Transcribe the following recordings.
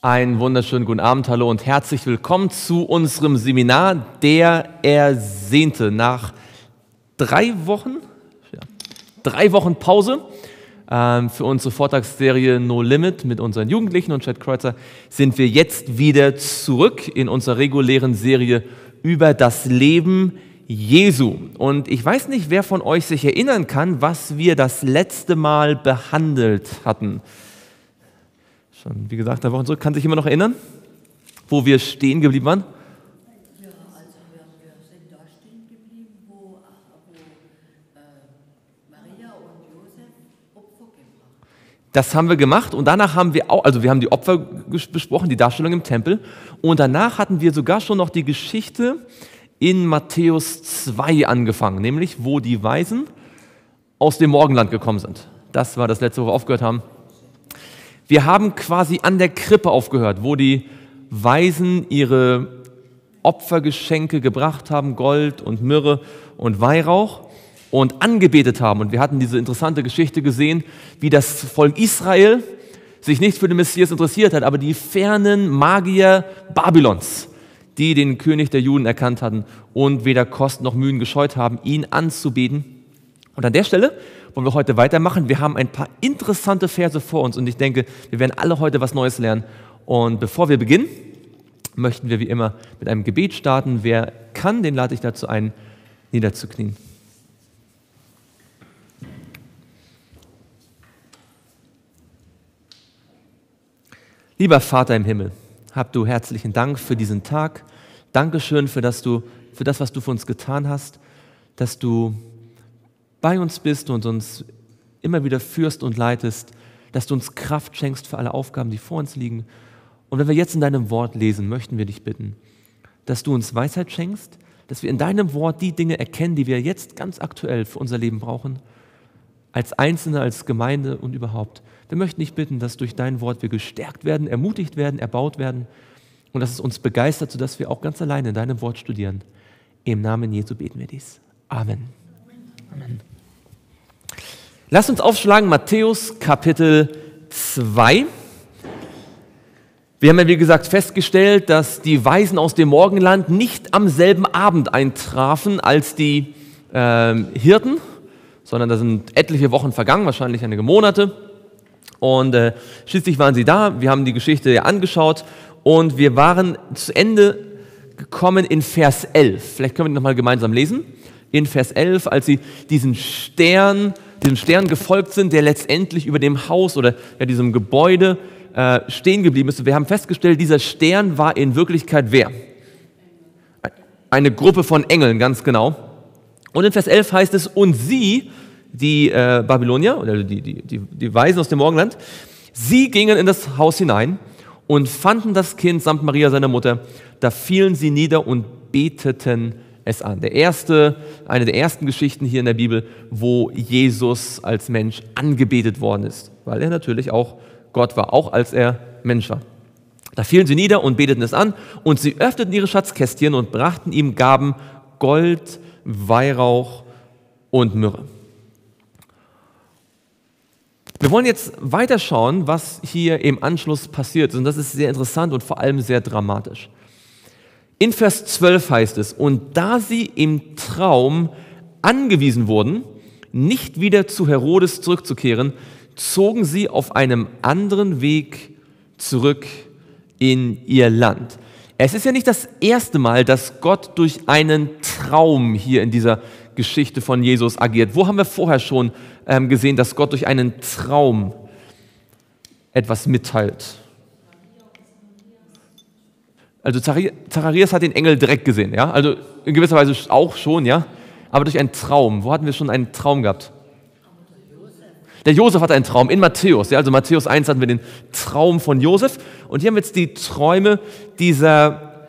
Einen wunderschönen guten Abend, hallo und herzlich willkommen zu unserem Seminar Der Ersehnte. Nach 3 Wochen Pause für unsere Vortragsserie No Limit mit unseren Jugendlichen und Chad Kreuzer sind wir jetzt wieder zurück in unserer regulären Serie über das Leben Jesu. Und ich weiß nicht, wer von euch sich erinnern kann, was wir das letzte Mal behandelt hatten. Schon, wie gesagt, 3 Wochen zurück. Kann sich immer noch erinnern, wo wir stehen geblieben waren? Ja, also wir sind da stehen geblieben, wo Maria und Josef Opfer gebracht. Das haben wir gemacht und danach haben wir auch, also wir haben die Opfer besprochen, die Darstellung im Tempel, und danach hatten wir sogar schon noch die Geschichte in Matthäus 2 angefangen, nämlich wo die Weisen aus dem Morgenland gekommen sind. Das war das letzte, wo wir aufgehört haben. Wir haben quasi an der Krippe aufgehört, wo die Weisen ihre Opfergeschenke gebracht haben, Gold und Myrrhe und Weihrauch, und angebetet haben. Und wir hatten diese interessante Geschichte gesehen, wie das Volk Israel sich nicht für den Messias interessiert hat, aber die fernen Magier Babylons, die den König der Juden erkannt hatten und weder Kosten noch Mühen gescheut haben, ihn anzubeten. Und an der Stelle wollen wir heute weitermachen. Wir haben ein paar interessante Verse vor uns und ich denke, wir werden alle heute was Neues lernen. Und bevor wir beginnen, möchten wir wie immer mit einem Gebet starten. Wer kann, den lade ich dazu ein, niederzuknien. Lieber Vater im Himmel, hab du herzlichen Dank für diesen Tag. Dankeschön für das, was du für uns getan hast, dass du bei uns bist und uns immer wieder führst und leitest, dass du uns Kraft schenkst für alle Aufgaben, die vor uns liegen. Und wenn wir jetzt in deinem Wort lesen, möchten wir dich bitten, dass du uns Weisheit schenkst, dass wir in deinem Wort die Dinge erkennen, die wir jetzt ganz aktuell für unser Leben brauchen, als Einzelne, als Gemeinde und überhaupt. Wir möchten dich bitten, dass durch dein Wort wir gestärkt werden, ermutigt werden, erbaut werden und dass es uns begeistert, sodass wir auch ganz alleine in deinem Wort studieren. Im Namen Jesu beten wir dies. Amen. Amen. Lasst uns aufschlagen, Matthäus Kapitel 2. Wir haben ja, wie gesagt, festgestellt, dass die Weisen aus dem Morgenland nicht am selben Abend eintrafen als die Hirten, sondern da sind etliche Wochen vergangen, wahrscheinlich einige Monate. Und schließlich waren sie da, wir haben die Geschichte ja angeschaut und wir waren zu Ende gekommen in Vers 11. Vielleicht können wir die nochmal gemeinsam lesen. In Vers 11, als sie diesem Stern gefolgt sind, der letztendlich über dem Haus oder ja, diesem Gebäude stehen geblieben ist. Wir haben festgestellt, dieser Stern war in Wirklichkeit wer? Eine Gruppe von Engeln, ganz genau. Und in Vers 11 heißt es, und sie, die Babylonier, oder die Weisen aus dem Morgenland, sie gingen in das Haus hinein und fanden das Kind samt Maria, seiner Mutter. Da fielen sie nieder und beteten es an. Eine der ersten Geschichten hier in der Bibel, wo Jesus als Mensch angebetet worden ist, weil er natürlich auch Gott war, auch als er Mensch war. Da fielen sie nieder und beteten es an und sie öffneten ihre Schatzkästchen und brachten ihm Gaben, Gold, Weihrauch und Myrrhe. Wir wollen jetzt weiterschauen, was hier im Anschluss passiert ist, und das ist sehr interessant und vor allem sehr dramatisch. In Vers 12 heißt es, und da sie im Traum angewiesen wurden, nicht wieder zu Herodes zurückzukehren, zogen sie auf einem anderen Weg zurück in ihr Land. Es ist ja nicht das erste Mal, dass Gott durch einen Traum hier in dieser Geschichte von Jesus agiert. Wo haben wir vorher schon gesehen, dass Gott durch einen Traum etwas mitteilt? Also Zacharias hat den Engel direkt gesehen, ja? Also in gewisser Weise auch schon, ja? Aber durch einen Traum. Wo hatten wir schon einen Traum gehabt? Der Josef hatte einen Traum in Matthäus. Ja? Also Matthäus 1 hatten wir den Traum von Josef. Und hier haben wir jetzt die Träume dieser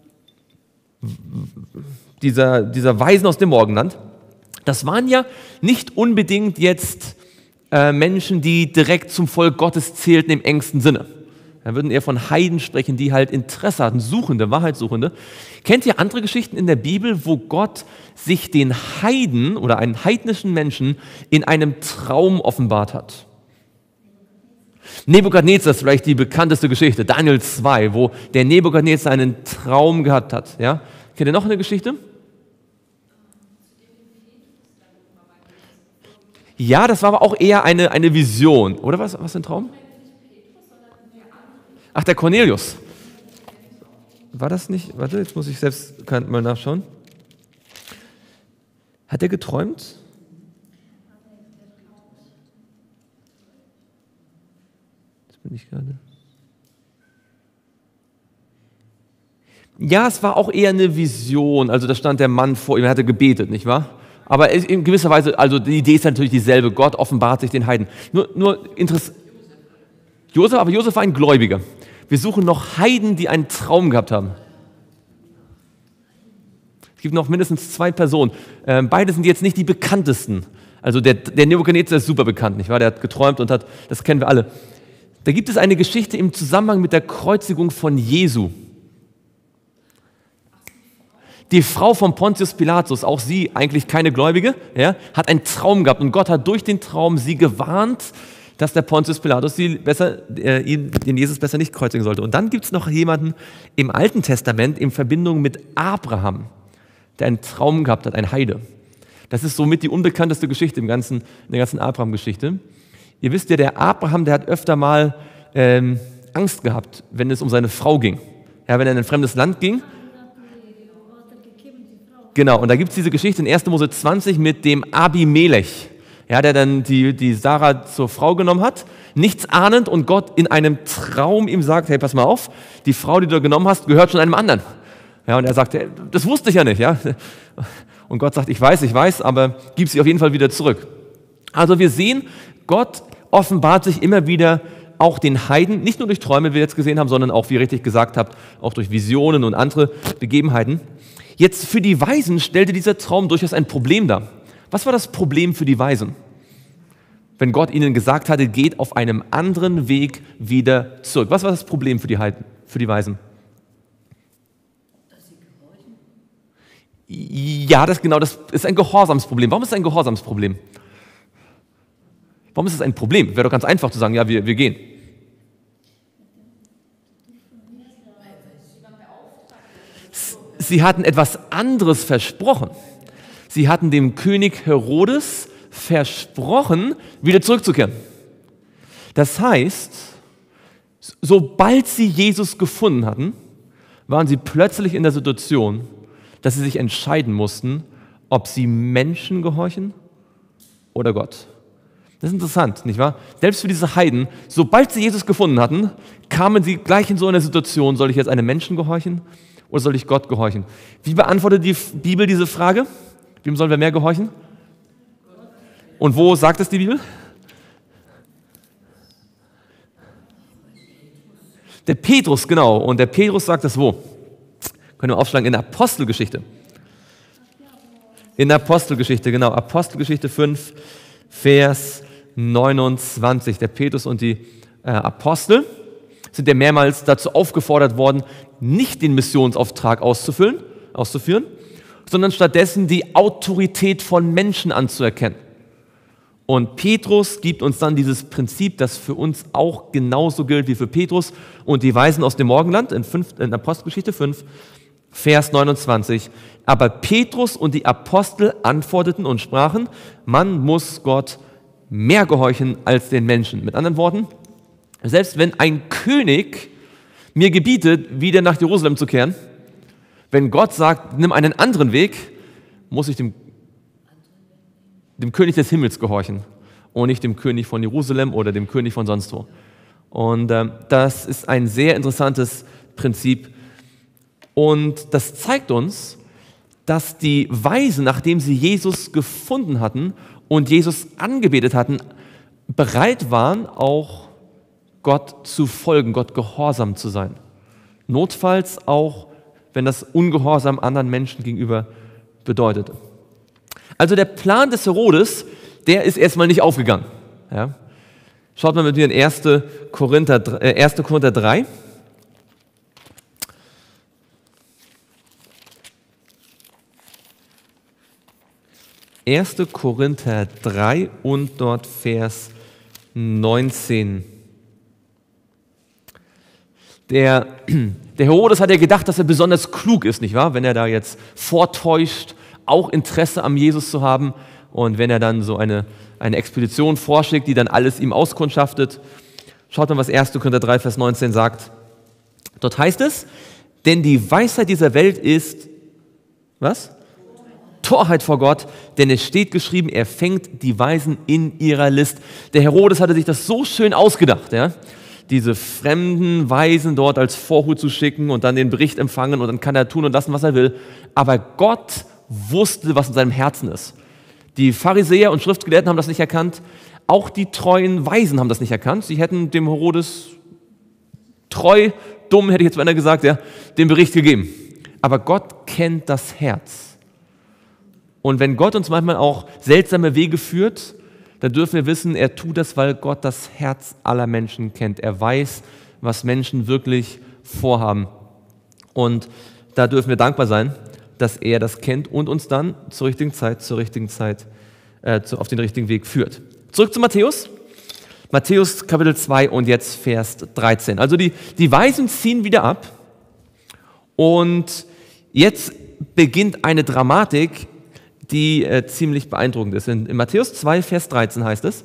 Weisen aus dem Morgenland. Das waren ja nicht unbedingt jetzt Menschen, die direkt zum Volk Gottes zählten im engsten Sinne. Da würden eher von Heiden sprechen, die halt Interesse hatten, Suchende, Wahrheitssuchende. Kennt ihr andere Geschichten in der Bibel, wo Gott sich den Heiden oder einen heidnischen Menschen in einem Traum offenbart hat? Nebukadnezar ist vielleicht die bekannteste Geschichte, Daniel 2, wo der Nebukadnezar einen Traum gehabt hat. Ja? Kennt ihr noch eine Geschichte? Ja, das war aber auch eher eine Vision. Oder was ein Traum? Ach, der Cornelius. War das nicht? Warte, jetzt muss ich selbst mal nachschauen. Hat er geträumt? Das bin ich gerade. Ja, es war auch eher eine Vision. Also da stand der Mann vor ihm, er hatte gebetet, nicht wahr? Aber in gewisser Weise, also die Idee ist natürlich dieselbe. Gott offenbart sich den Heiden. Nur interessant. Aber Josef war ein Gläubiger. Wir suchen noch Heiden, die einen Traum gehabt haben. Es gibt noch mindestens 2 Personen. Beide sind jetzt nicht die bekanntesten. Also der Nebukadnezar ist super bekannt, nicht wahr? Der hat geträumt und das kennen wir alle. Da gibt es eine Geschichte im Zusammenhang mit der Kreuzigung von Jesu. Die Frau von Pontius Pilatus, auch sie eigentlich keine Gläubige, ja, hat einen Traum gehabt und Gott hat durch den Traum sie gewarnt, dass der Pontius Pilatus den Jesus besser nicht kreuzigen sollte. Und dann gibt es noch jemanden im Alten Testament in Verbindung mit Abraham, der einen Traum gehabt hat, ein Heide. Das ist somit die unbekannteste Geschichte in der ganzen Abraham-Geschichte. Ihr wisst ja, der Abraham, der hat öfter mal Angst gehabt, wenn es um seine Frau ging. Ja, wenn er in ein fremdes Land ging. Genau, und da gibt es diese Geschichte in 1. Mose 20 mit dem Abimelech. Ja, der dann die Sarah zur Frau genommen hat, nichts ahnend und Gott in einem Traum ihm sagt, hey, pass mal auf, die Frau, die du genommen hast, gehört schon einem anderen. Ja, und er sagt, hey, das wusste ich ja nicht. Ja? Und Gott sagt, ich weiß, aber gib sie auf jeden Fall wieder zurück. Also wir sehen, Gott offenbart sich immer wieder auch den Heiden, nicht nur durch Träume, wie wir jetzt gesehen haben, sondern auch, wie ihr richtig gesagt habt, auch durch Visionen und andere Begebenheiten. Jetzt für die Weisen stellte dieser Traum durchaus ein Problem dar. Was war das Problem für die Weisen? Wenn Gott ihnen gesagt hatte, geht auf einem anderen Weg wieder zurück. Was war das Problem für die Heiden, für die Weisen? Dass sie gehorchen. Ja, das ist ein Gehorsamsproblem. Warum ist es ein Gehorsamsproblem? Warum ist es ein Problem? Wäre doch ganz einfach zu sagen, ja, wir gehen. Sie hatten etwas anderes versprochen. Sie hatten dem König Herodes versprochen, wieder zurückzukehren. Das heißt, sobald sie Jesus gefunden hatten, waren sie plötzlich in der Situation, dass sie sich entscheiden mussten, ob sie Menschen gehorchen oder Gott. Das ist interessant, nicht wahr? Selbst für diese Heiden, sobald sie Jesus gefunden hatten, kamen sie gleich in so eine Situation, soll ich jetzt einem Menschen gehorchen oder soll ich Gott gehorchen? Wie beantwortet die Bibel diese Frage? Wem sollen wir mehr gehorchen? Und wo sagt es die Bibel? Der Petrus, genau. Und der Petrus sagt es wo? Können wir aufschlagen, in der Apostelgeschichte. In der Apostelgeschichte, genau. Apostelgeschichte 5, Vers 29. Der Petrus und die Apostel sind ja mehrmals dazu aufgefordert worden, nicht den Missionsauftrag auszuführen, sondern stattdessen die Autorität von Menschen anzuerkennen. Und Petrus gibt uns dann dieses Prinzip, das für uns auch genauso gilt wie für Petrus und die Weisen aus dem Morgenland in Apostelgeschichte 5, Vers 29. Aber Petrus und die Apostel antworteten und sprachen, man muss Gott mehr gehorchen als den Menschen. Mit anderen Worten, selbst wenn ein König mir gebietet, wieder nach Jerusalem zu kehren, wenn Gott sagt, nimm einen anderen Weg, muss ich dem König des Himmels gehorchen und nicht dem König von Jerusalem oder dem König von sonst wo. Und das ist ein sehr interessantes Prinzip. Und das zeigt uns, dass die Weisen, nachdem sie Jesus gefunden hatten und Jesus angebetet hatten, bereit waren, auch Gott zu folgen, Gott gehorsam zu sein. Notfalls auch, wenn das Ungehorsam anderen Menschen gegenüber bedeutete. Also der Plan des Herodes, der ist erstmal nicht aufgegangen. Ja? Schaut mal mit mir in 1. Korinther 3. 1. Korinther 3 und dort Vers 19. Der Herodes hat ja gedacht, dass er besonders klug ist, nicht wahr? Wenn er da jetzt vortäuscht, auch Interesse am Jesus zu haben und wenn er dann so eine Expedition vorschickt, die dann alles ihm auskundschaftet. Schaut mal, was 1. Korinther 3, Vers 19 sagt. Dort heißt es, denn die Weisheit dieser Welt ist, was? Torheit vor Gott, denn es steht geschrieben, er fängt die Weisen in ihrer List. Der Herodes hatte sich das so schön ausgedacht, ja? Diese fremden Weisen dort als Vorhut zu schicken und dann den Bericht empfangen und dann kann er tun und lassen, was er will. Aber Gott wusste, was in seinem Herzen ist. Die Pharisäer und Schriftgelehrten haben das nicht erkannt. Auch die treuen Weisen haben das nicht erkannt. Sie hätten dem Herodes treu, dumm, hätte ich jetzt beinahe gesagt, ja, den Bericht gegeben. Aber Gott kennt das Herz. Und wenn Gott uns manchmal auch seltsame Wege führt, dann dürfen wir wissen, er tut das, weil Gott das Herz aller Menschen kennt. Er weiß, was Menschen wirklich vorhaben. Und da dürfen wir dankbar sein, dass er das kennt und uns dann zur richtigen Zeit auf den richtigen Weg führt. Zurück zu Matthäus. Matthäus Kapitel 2 und jetzt Vers 13. Also die Weisen ziehen wieder ab und jetzt beginnt eine Dramatik, die ziemlich beeindruckend ist. In Matthäus 2, Vers 13 heißt es,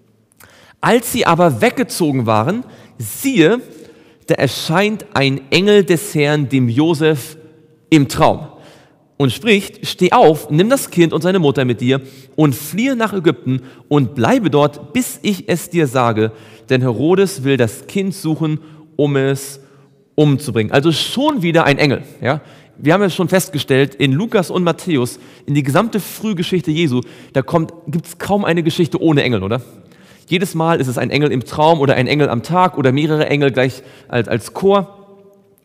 als sie aber weggezogen waren, siehe, da erscheint ein Engel des Herrn dem Josef im Traum und spricht, steh auf, nimm das Kind und seine Mutter mit dir und fliehe nach Ägypten und bleibe dort, bis ich es dir sage, denn Herodes will das Kind suchen, um es umzubringen. Also schon wieder ein Engel. Ja? Wir haben ja schon festgestellt, in Lukas und Matthäus, in die gesamte Frühgeschichte Jesu, gibt es kaum eine Geschichte ohne Engel, oder? Jedes Mal ist es ein Engel im Traum oder ein Engel am Tag oder mehrere Engel gleich als Chor.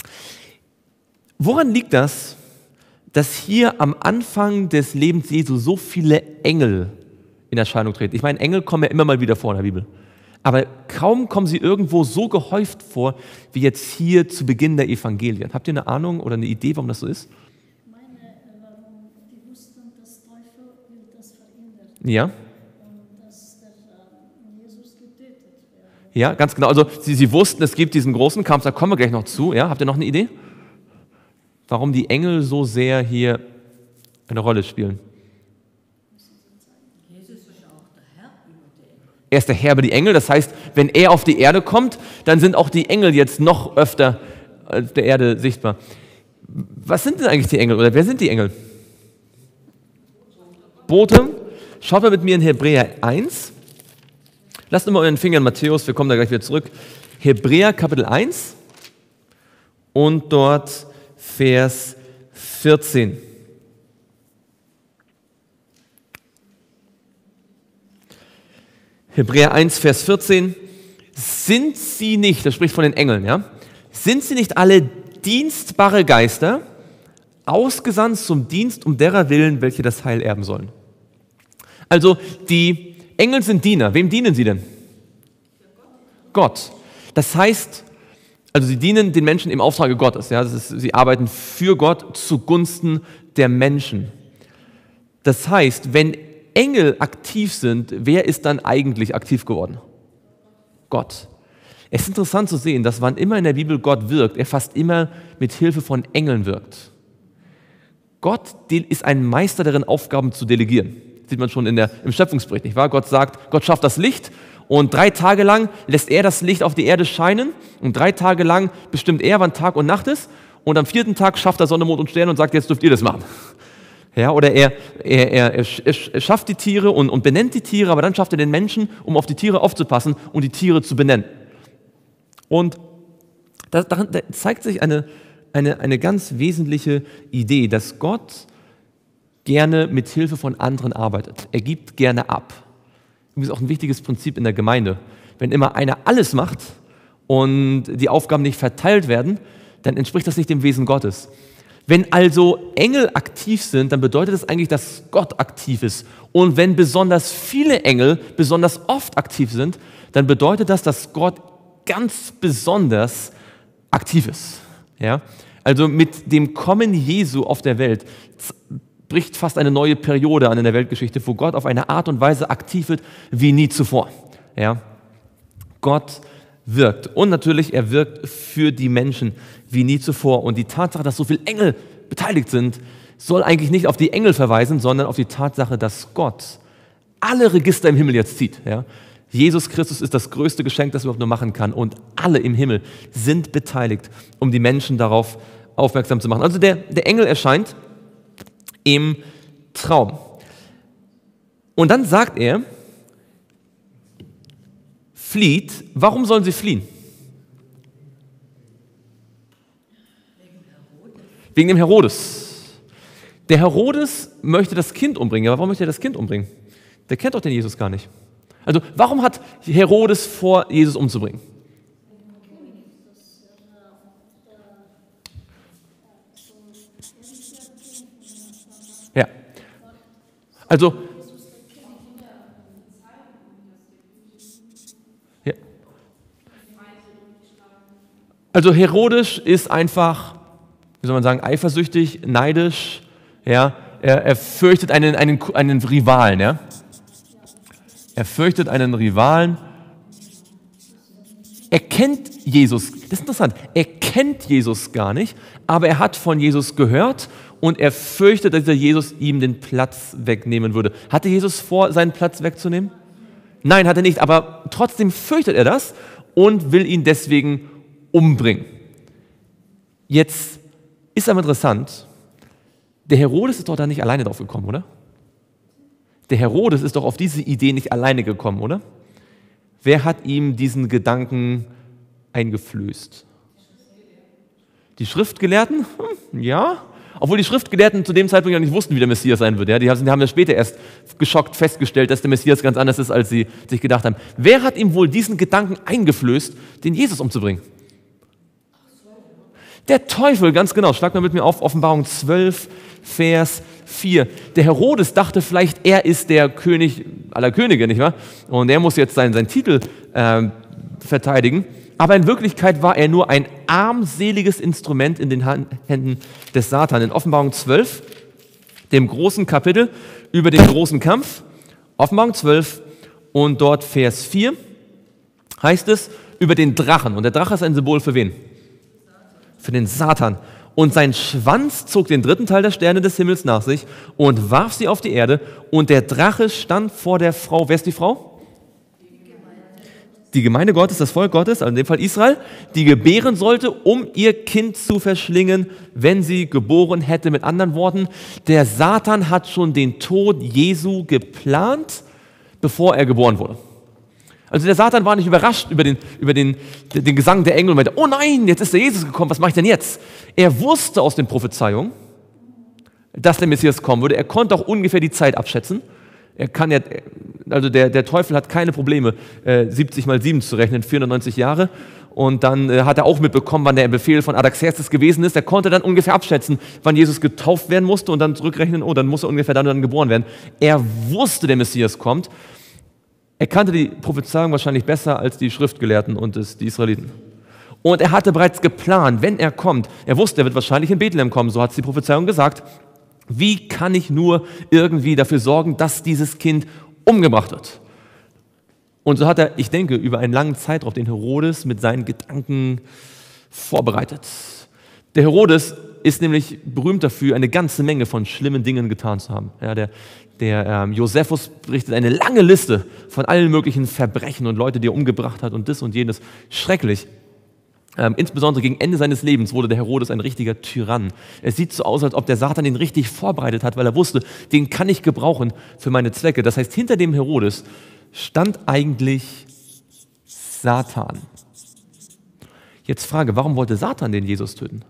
Woran liegt das, dass hier am Anfang des Lebens Jesu so viele Engel in Erscheinung treten? Ich meine, Engel kommen ja immer mal wieder vor in der Bibel. Aber kaum kommen sie irgendwo so gehäuft vor, wie jetzt hier zu Beginn der Evangelien. Habt ihr eine Ahnung oder eine Idee, warum das so ist? Warum die wussten, dass Teufel will das verhindern. Ja. Und dass der Jesus getötet wird. Ja, ganz genau. Also sie wussten, es gibt diesen großen Kampf, da kommen wir gleich noch zu. Ja, habt ihr noch eine Idee? Warum die Engel so sehr hier eine Rolle spielen? Jesus ist auch der Herr über die Engel. Er ist der Herr über die Engel, das heißt, wenn er auf die Erde kommt, dann sind auch die Engel jetzt noch öfter auf der Erde sichtbar. Was sind denn eigentlich die Engel oder wer sind die Engel? Bote. Schaut mal mit mir in Hebräer 1. Lasst mal euren Finger in Matthäus, wir kommen da gleich wieder zurück. Hebräer Kapitel 1 und dort Vers 14. Hebräer 1, Vers 14. Sind sie nicht, das spricht von den Engeln, ja? Sind sie nicht alle dienstbare Geister, ausgesandt zum Dienst um derer willen, welche das Heil erben sollen? Also die Engel sind Diener. Wem dienen sie denn? Gott. Das heißt, also sie dienen den Menschen im Auftrage Gottes. Ja? Sie arbeiten für Gott zugunsten der Menschen. Das heißt, wenn Engel aktiv sind, wer ist dann eigentlich aktiv geworden? Gott. Es ist interessant zu sehen, dass wann immer in der Bibel Gott wirkt, er fast immer mit Hilfe von Engeln wirkt. Gott ist ein Meister darin, Aufgaben zu delegieren. Das sieht man schon im Schöpfungsbericht, nicht wahr? Gott sagt, Gott schafft das Licht und 3 Tage lang lässt er das Licht auf die Erde scheinen und 3 Tage lang bestimmt er, wann Tag und Nacht ist und am 4. Tag schafft er Sonne, Mond und Sterne und sagt, jetzt dürft ihr das machen. Ja, oder er schafft die Tiere und benennt die Tiere, aber dann schafft er den Menschen, um auf die Tiere aufzupassen und die Tiere zu benennen. Und da zeigt sich eine ganz wesentliche Idee, dass Gott gerne mit Hilfe von anderen arbeitet. Er gibt gerne ab. Das ist auch ein wichtiges Prinzip in der Gemeinde. Wenn immer einer alles macht und die Aufgaben nicht verteilt werden, dann entspricht das nicht dem Wesen Gottes. Wenn also Engel aktiv sind, dann bedeutet das eigentlich, dass Gott aktiv ist. Und wenn besonders viele Engel besonders oft aktiv sind, dann bedeutet das, dass Gott ganz besonders aktiv ist. Ja? Also mit dem Kommen Jesu auf der Welt bricht fast eine neue Periode an in der Weltgeschichte, wo Gott auf eine Art und Weise aktiv wird wie nie zuvor. Ja? Gott wirkt. Und natürlich, er wirkt für die Menschen wie nie zuvor. Und die Tatsache, dass so viele Engel beteiligt sind, soll eigentlich nicht auf die Engel verweisen, sondern auf die Tatsache, dass Gott alle Register im Himmel jetzt zieht. Ja? Jesus Christus ist das größte Geschenk, das er überhaupt nur machen kann. Und alle im Himmel sind beteiligt, um die Menschen darauf aufmerksam zu machen. Also der Engel erscheint im Traum. Und dann sagt er, flieht. Warum sollen sie fliehen? Wegen dem Herodes. Der Herodes möchte das Kind umbringen. Aber warum möchte er das Kind umbringen? Der kennt doch den Jesus gar nicht. Also warum hat Herodes vor, Jesus umzubringen? Ja. Also Also Herodes ist einfach, wie soll man sagen, eifersüchtig, neidisch. Ja? Er fürchtet einen Rivalen. Ja? Er fürchtet einen Rivalen. Er kennt Jesus, das ist interessant, er kennt Jesus gar nicht, aber er hat von Jesus gehört und er fürchtet, dass dieser Jesus ihm den Platz wegnehmen würde. Hatte Jesus vor, seinen Platz wegzunehmen? Nein, hat er nicht, aber trotzdem fürchtet er das und will ihn deswegen umbringen. Jetzt ist aber interessant, der Herodes ist doch da nicht alleine drauf gekommen, oder? Der Herodes ist doch auf diese Idee nicht alleine gekommen, oder? Wer hat ihm diesen Gedanken eingeflößt? Die Schriftgelehrten? Ja. Obwohl die Schriftgelehrten zu dem Zeitpunkt ja nicht wussten, wie der Messias sein würde. Ja? Die haben ja später erst geschockt festgestellt, dass der Messias ganz anders ist, als sie sich gedacht haben. Wer hat ihm wohl diesen Gedanken eingeflößt, den Jesus umzubringen? Der Teufel, ganz genau. Schlag mal mit mir auf, Offenbarung 12, Vers 4. Der Herodes dachte vielleicht, er ist der König aller Könige, nicht wahr? Und er muss jetzt seinen Titel verteidigen. Aber in Wirklichkeit war er nur ein armseliges Instrument in den Händen des Satan. In Offenbarung 12, dem großen Kapitel über den großen Kampf, Offenbarung 12 und dort Vers 4, heißt es über den Drachen. Und der Drache ist ein Symbol für wen? Für den Satan. Und sein Schwanz zog den dritten Teil der Sterne des Himmels nach sich und warf sie auf die Erde. Und der Drache stand vor der Frau. Wer ist die Frau? Die Gemeinde Gottes, das Volk Gottes, also in dem Fall Israel, die gebären sollte, um ihr Kind zu verschlingen, wenn sie geboren hätte. Mit anderen Worten, der Satan hat schon den Tod Jesu geplant, bevor er geboren wurde. Also der Satan war nicht überrascht über den Gesang der Engel und meinte, oh nein, jetzt ist der Jesus gekommen, was mache ich denn jetzt? Er wusste aus den Prophezeiungen, dass der Messias kommen würde. Er konnte auch ungefähr die Zeit abschätzen. Der Teufel hat keine Probleme, 70 mal 7 zu rechnen, 490 Jahre. Und dann hat er auch mitbekommen, wann der Befehl von Artaxerxes gewesen ist. Er konnte dann ungefähr abschätzen, wann Jesus getauft werden musste und dann zurückrechnen, oh, dann muss er ungefähr dann geboren werden. Er wusste, der Messias kommt. Er kannte die Prophezeiung wahrscheinlich besser als die Schriftgelehrten und die Israeliten. Und er hatte bereits geplant, wenn er kommt, er wusste, er wird wahrscheinlich in Bethlehem kommen, so hat es die Prophezeiung gesagt. Wie kann ich nur irgendwie dafür sorgen, dass dieses Kind umgebracht wird? Und so hat er, ich denke, über einen langen Zeitraum den Herodes mit seinen Gedanken vorbereitet. Der Herodes ist nämlich berühmt dafür, eine ganze Menge von schlimmen Dingen getan zu haben. Ja, der Josephus berichtet eine lange Liste von allen möglichen Verbrechen und Leute, die er umgebracht hat und das und jenes. Schrecklich. Insbesondere gegen Ende seines Lebens wurde der Herodes ein richtiger Tyrann. Es sieht so aus, als ob der Satan ihn richtig vorbereitet hat, weil er wusste, den kann ich gebrauchen für meine Zwecke. Das heißt, hinter dem Herodes stand eigentlich Satan. Jetzt Frage, warum wollte Satan den Jesus töten?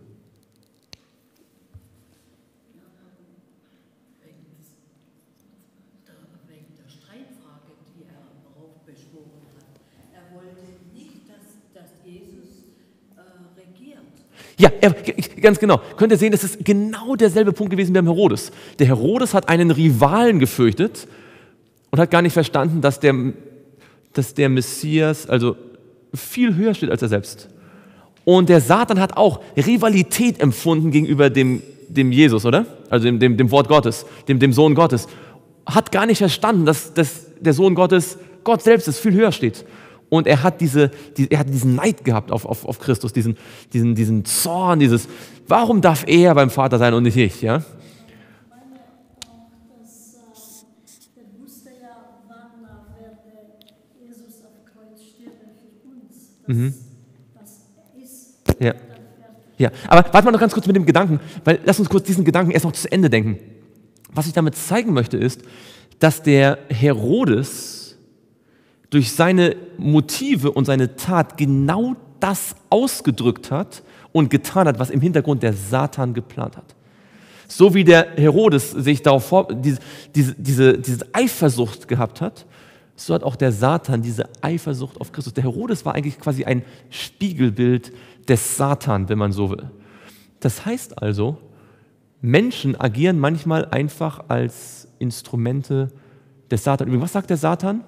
Wegen der Streitfrage, die er heraufbeschworen hat. Er wollte nicht, dass Jesus regiert. Ja, ganz genau. Könnt ihr sehen, das ist genau derselbe Punkt gewesen wie beim Herodes. Der Herodes hat einen Rivalen gefürchtet und hat gar nicht verstanden, dass der Messias also viel höher steht als er selbst. Und der Satan hat auch Rivalität empfunden gegenüber dem Jesus, oder? Also dem Wort Gottes, dem Sohn Gottes. Hat gar nicht verstanden, dass der Sohn Gottes, Gott selbst ist, viel höher steht. Und er hat diesen Neid gehabt auf Christus, diesen Zorn, warum darf er beim Vater sein und nicht ich? Ja? meine auch, dass der wusste ja, wann werde Jesus auf Kreuz sterben für uns. Das ist Ja. dann fertig. Ja, aber warte mal noch ganz kurz mit dem Gedanken, weil lass uns kurz diesen Gedanken erst noch zu Ende denken. Was ich damit zeigen möchte, ist, dass der Herodes durch seine Motive und seine Tat genau das ausgedrückt hat und getan hat, was im Hintergrund der Satan geplant hat. So wie der Herodes sich darauf diese Eifersucht gehabt hat, so hat auch der Satan diese Eifersucht auf Christus. Der Herodes war eigentlich quasi ein Spiegelbild des Satan, wenn man so will. Das heißt also, Menschen agieren manchmal einfach als Instrumente des Satan. Übrigens, was sagt der Satan?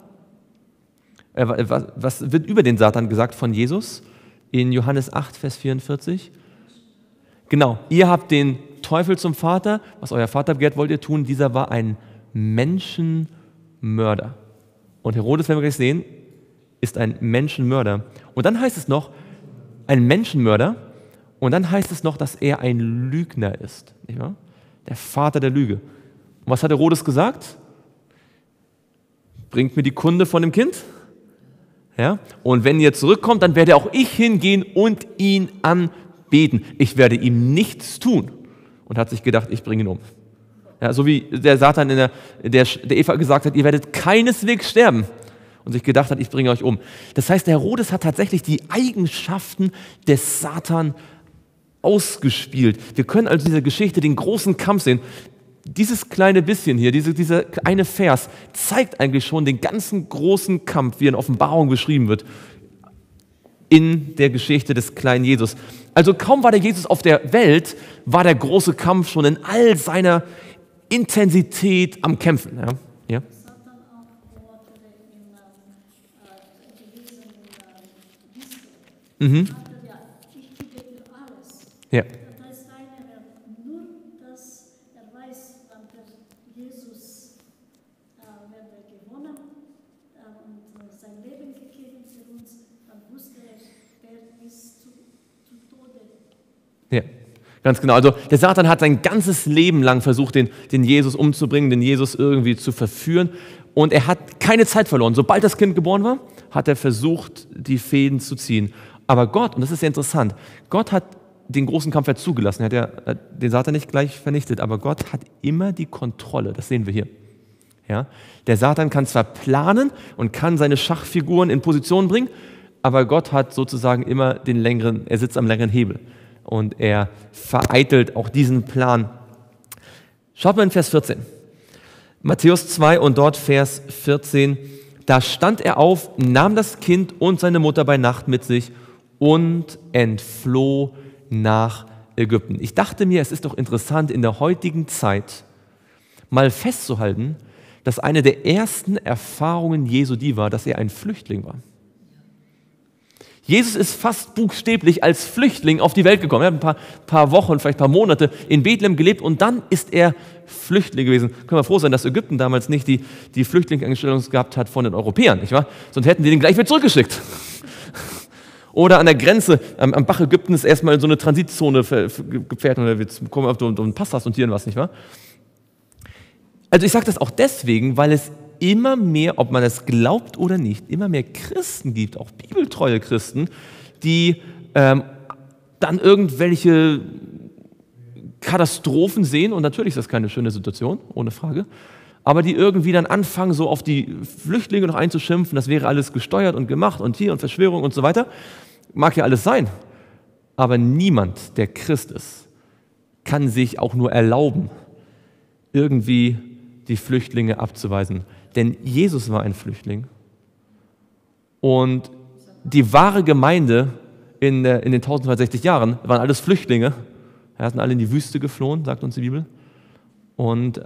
Was wird über den Satan gesagt von Jesus in Johannes 8, Vers 44? Genau, ihr habt den Teufel zum Vater, was euer Vater begehrt, wollt ihr tun. Dieser war ein Menschenmörder. Und Herodes, werden wir gleich sehen, ist ein Menschenmörder. Und dann heißt es noch, ein Menschenmörder, und dann heißt es noch, dass er ein Lügner ist. Nicht wahr? Der Vater der Lüge. Und was hat Herodes gesagt? Bringt mir die Kunde von dem Kind. Ja? Und wenn ihr zurückkommt, dann werde auch ich hingehen und ihn anbeten. Ich werde ihm nichts tun. Und hat sich gedacht, ich bringe ihn um. Ja, so wie der Satan der Eva gesagt hat, ihr werdet keineswegs sterben. Und sich gedacht hat, ich bringe euch um. Das heißt, der Herodes hat tatsächlich die Eigenschaften des Satan ausgespielt. Wir können also in dieser Geschichte den großen Kampf sehen. Dieses kleine bisschen hier, dieser eine Vers, zeigt eigentlich schon den ganzen großen Kampf, wie in Offenbarung beschrieben wird, in der Geschichte des kleinen Jesus. Also kaum war der Jesus auf der Welt, war der große Kampf schon in all seiner Intensität am Kämpfen. Ja? Ja? Satan auch Worte gelesen in Liste. Hat ja, ich gebe dir alles. Ja. Das heißt, nur, dass er weiß, wann der Jesus werde gewonnen und sein Leben gegeben für uns, dann wusste er ist zu Tode. Ja, ganz genau. Also der Satan hat sein ganzes Leben lang versucht, den Jesus umzubringen, den Jesus irgendwie zu verführen. Und er hat keine Zeit verloren. Sobald das Kind geboren war, hat er versucht, die Fäden zu ziehen. Aber Gott, und das ist sehr interessant, Gott hat den großen Kampf ja zugelassen. Er hat den Satan nicht gleich vernichtet, aber Gott hat immer die Kontrolle. Das sehen wir hier. Ja? Der Satan kann zwar planen und kann seine Schachfiguren in Position bringen, aber Gott hat sozusagen immer er sitzt am längeren Hebel. Und er vereitelt auch diesen Plan. Schaut mal in Vers 14. Matthäus 2 und dort Vers 14. Da stand er auf, nahm das Kind und seine Mutter bei Nacht mit sich und entfloh nach Ägypten. Ich dachte mir, es ist doch interessant, in der heutigen Zeit mal festzuhalten, dass eine der ersten Erfahrungen Jesu die war, dass er ein Flüchtling war. Jesus ist fast buchstäblich als Flüchtling auf die Welt gekommen. Er hat ein paar Wochen, vielleicht ein paar Monate in Bethlehem gelebt und dann ist er Flüchtling gewesen. Können wir froh sein, dass Ägypten damals nicht die Flüchtlingsanstellung gehabt hat von den Europäern, nicht wahr? Sonst hätten die den gleich wieder zurückgeschickt. Oder an der Grenze, am Bach Ägyptens erstmal so eine Transitzone gefährt und wir kommen auf den Pass hast und hier und was, nicht wahr? Also ich sage das auch deswegen, weil es immer mehr, ob man es glaubt oder nicht, immer mehr Christen gibt, auch bibeltreue Christen, die dann irgendwelche Katastrophen sehen, und natürlich ist das keine schöne Situation, ohne Frage, aber die irgendwie dann anfangen, so auf die Flüchtlinge noch einzuschimpfen, das wäre alles gesteuert und gemacht und hier und Verschwörung und so weiter. Mag ja alles sein, aber niemand, der Christ ist, kann sich auch nur erlauben, irgendwie die Flüchtlinge abzuweisen. Denn Jesus war ein Flüchtling. Und die wahre Gemeinde in den 1260 Jahren waren alles Flüchtlinge. Wir sind alle in die Wüste geflohen, sagt uns die Bibel. Und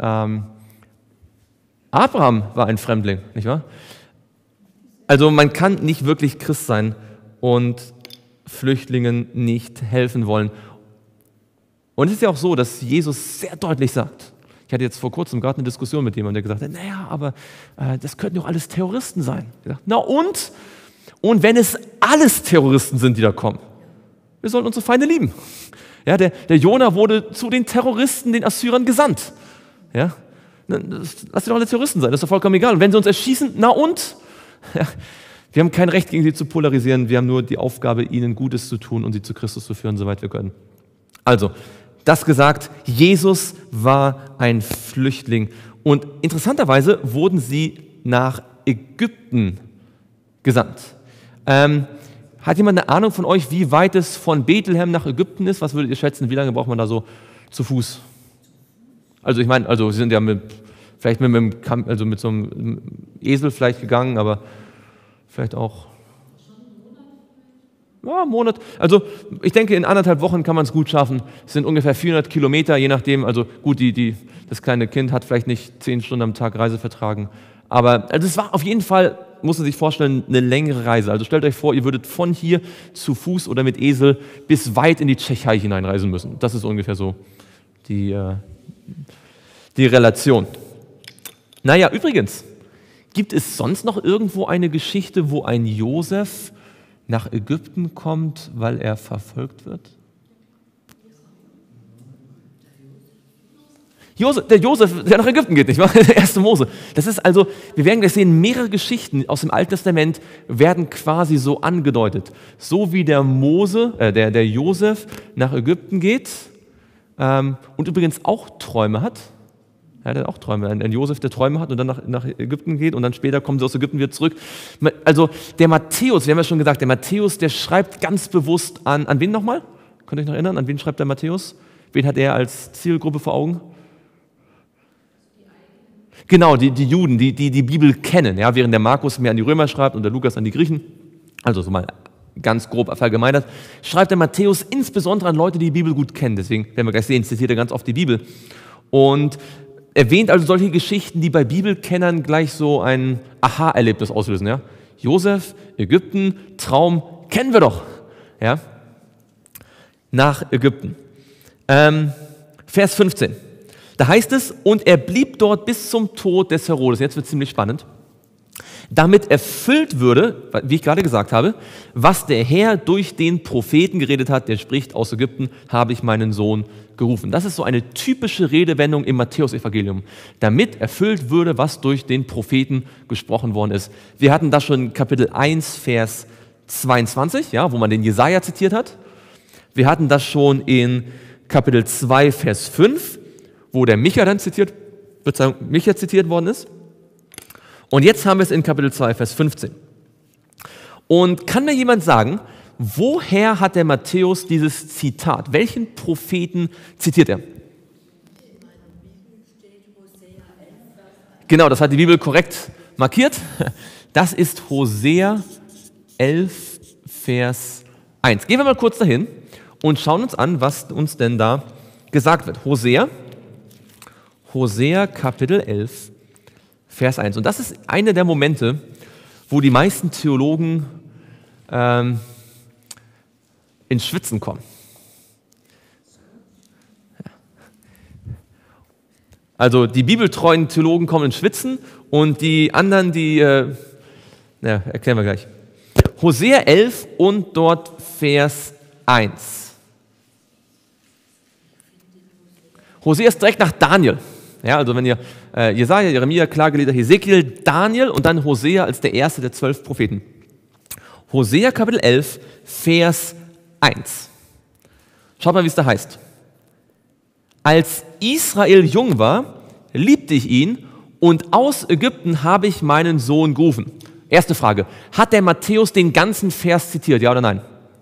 Abraham war ein Fremdling, nicht wahr? Also man kann nicht wirklich Christ sein und Flüchtlingen nicht helfen wollen. Und es ist ja auch so, dass Jesus sehr deutlich sagt, ich hatte jetzt vor kurzem gerade eine Diskussion mit jemandem, der gesagt hat, naja, aber das könnten doch alles Terroristen sein. Ich dachte, na und? Und wenn es alles Terroristen sind, die da kommen, wir sollen unsere Feinde lieben. Ja, der Jona wurde zu den Terroristen, den Assyrern, gesandt. Ja, lass die doch alle Terroristen sein, das ist doch vollkommen egal. Und wenn sie uns erschießen, na und? Ja, wir haben kein Recht, gegen sie zu polarisieren, wir haben nur die Aufgabe, ihnen Gutes zu tun und sie zu Christus zu führen, soweit wir können. Also, das gesagt, Jesus war ein Flüchtling. Und interessanterweise wurden sie nach Ägypten gesandt. Hat jemand eine Ahnung von euch, wie weit es von Bethlehem nach Ägypten ist? Was würdet ihr schätzen, wie lange braucht man da so zu Fuß? Also ich meine, sie sind ja vielleicht mit so einem Esel vielleicht gegangen, aber vielleicht auch einen Monat. Also ich denke, in 1,5 Wochen kann man es gut schaffen. Es sind ungefähr 400 Kilometer, je nachdem. Also gut, das kleine Kind hat vielleicht nicht 10 Stunden am Tag Reise vertragen. Aber also es war auf jeden Fall, muss man sich vorstellen, eine längere Reise. Also stellt euch vor, ihr würdet von hier zu Fuß oder mit Esel bis weit in die Tschechei hineinreisen müssen. Das ist ungefähr so die Relation. Naja, übrigens, gibt es sonst noch irgendwo eine Geschichte, wo ein Josef nach Ägypten kommt, weil er verfolgt wird? Der Josef, der nach Ägypten geht, nicht wahr? Der 1. Mose. Das ist also, wir werden gleich sehen, mehrere Geschichten aus dem Alten Testament werden quasi so angedeutet. So wie der Josef nach Ägypten geht und übrigens auch Träume hat. Ja, der hat auch Träume. Ein Josef, der Träume hat und dann nach Ägypten geht und dann später kommen sie aus Ägypten wieder zurück. Also der Matthäus, wir haben ja schon gesagt, der Matthäus, der schreibt ganz bewusst an wen nochmal? Könnt ihr euch noch erinnern? An wen schreibt der Matthäus? Wen hat er als Zielgruppe vor Augen? Genau, die Juden, die Bibel kennen, ja, während der Markus mehr an die Römer schreibt und der Lukas an die Griechen. Also so mal ganz grob verallgemeinert, schreibt der Matthäus insbesondere an Leute, die die Bibel gut kennen. Deswegen werden wir gleich sehen, zitiert er ganz oft die Bibel. Und erwähnt also solche Geschichten, die bei Bibelkennern gleich so ein Aha-Erlebnis auslösen. Ja? Josef, Ägypten, Traum, kennen wir doch. Ja? Nach Ägypten. Vers 15. Da heißt es, und er blieb dort bis zum Tod des Herodes. Jetzt wird es ziemlich spannend. Damit erfüllt würde, wie ich gerade gesagt habe, was der Herr durch den Propheten geredet hat, der spricht, aus Ägypten habe ich meinen Sohn gerufen. Das ist so eine typische Redewendung im Matthäus-Evangelium. Damit erfüllt würde, was durch den Propheten gesprochen worden ist. Wir hatten das schon in Kapitel 1, Vers 22, ja, wo man den Jesaja zitiert hat. Wir hatten das schon in Kapitel 2, Vers 5, wo der Micha zitiert worden ist. Und jetzt haben wir es in Kapitel 2, Vers 15. Und kann mir jemand sagen, woher hat der Matthäus dieses Zitat? Welchen Propheten zitiert er? Genau, das hat die Bibel korrekt markiert. Das ist Hosea 11, Vers 1. Gehen wir mal kurz dahin und schauen uns an, was uns denn da gesagt wird. Hosea Kapitel 11, Vers 1. Und das ist einer der Momente, wo die meisten Theologen ins Schwitzen kommen. Also die bibeltreuen Theologen kommen ins Schwitzen und die anderen, erklären wir gleich. Hosea 11 und dort Vers 1. Hosea ist direkt nach Daniel. Ja, also wenn ihr Jesaja, Jeremia, Klagelieder, Hesekiel, Daniel und dann Hosea als der erste der 12 Propheten. Hosea Kapitel 11, Vers 1. Schaut mal, wie es da heißt. Als Israel jung war, liebte ich ihn und aus Ägypten habe ich meinen Sohn gerufen. Erste Frage, hat der Matthäus den ganzen Vers zitiert, ja oder nein?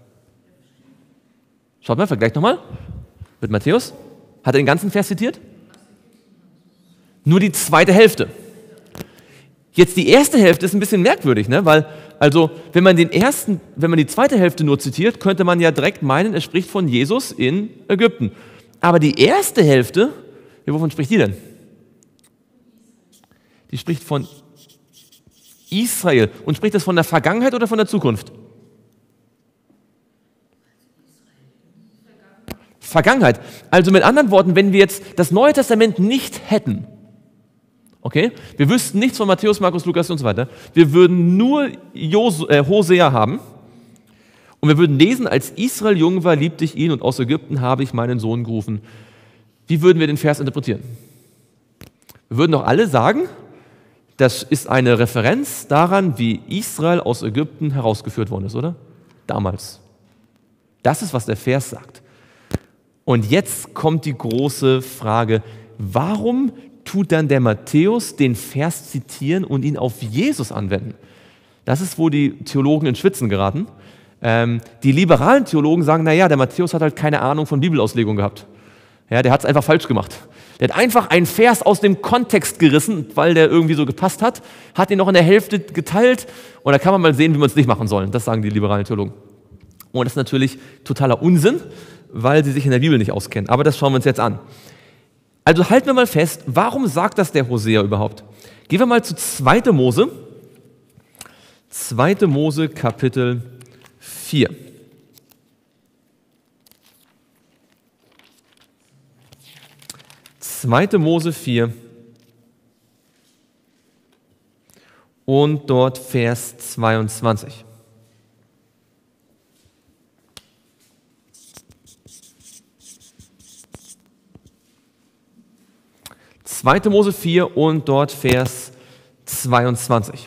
Schaut mal, vergleicht nochmal mit Matthäus. Hat er den ganzen Vers zitiert? Nur die zweite Hälfte. Jetzt die erste Hälfte ist ein bisschen merkwürdig, ne? Weil, also, wenn man die zweite Hälfte nur zitiert, könnte man ja direkt meinen, es spricht von Jesus in Ägypten. Aber die erste Hälfte, wovon spricht die denn? Die spricht von Israel. Und spricht das von der Vergangenheit oder von der Zukunft? Vergangenheit. Also mit anderen Worten, wenn wir jetzt das Neue Testament nicht hätten Okay? Wir wüssten nichts von Matthäus, Markus, Lukas und so weiter. Wir würden nur Hosea haben und wir würden lesen, als Israel jung war, liebte ich ihn und aus Ägypten habe ich meinen Sohn gerufen. Wie würden wir den Vers interpretieren? Wir würden doch alle sagen, das ist eine Referenz daran, wie Israel aus Ägypten herausgeführt worden ist, oder? Damals. Das ist, was der Vers sagt. Und jetzt kommt die große Frage, warum tut dann der Matthäus den Vers zitieren und ihn auf Jesus anwenden? Das ist, wo die Theologen ins Schwitzen geraten. Die liberalen Theologen sagen, naja, der Matthäus hat halt keine Ahnung von Bibelauslegung gehabt. Ja, der hat es einfach falsch gemacht. Der hat einfach einen Vers aus dem Kontext gerissen, weil der irgendwie so gepasst hat ihn noch in der Hälfte geteilt und da kann man mal sehen, wie man es nicht machen soll. Das sagen die liberalen Theologen. Und das ist natürlich totaler Unsinn, weil sie sich in der Bibel nicht auskennen. Aber das schauen wir uns jetzt an. Also halten wir mal fest, warum sagt das der Hosea überhaupt? Gehen wir mal zu 2. Mose. 2. Mose Kapitel 4. Zweite Mose 4 und dort Vers 22. Zweite Mose 4 und dort Vers 22.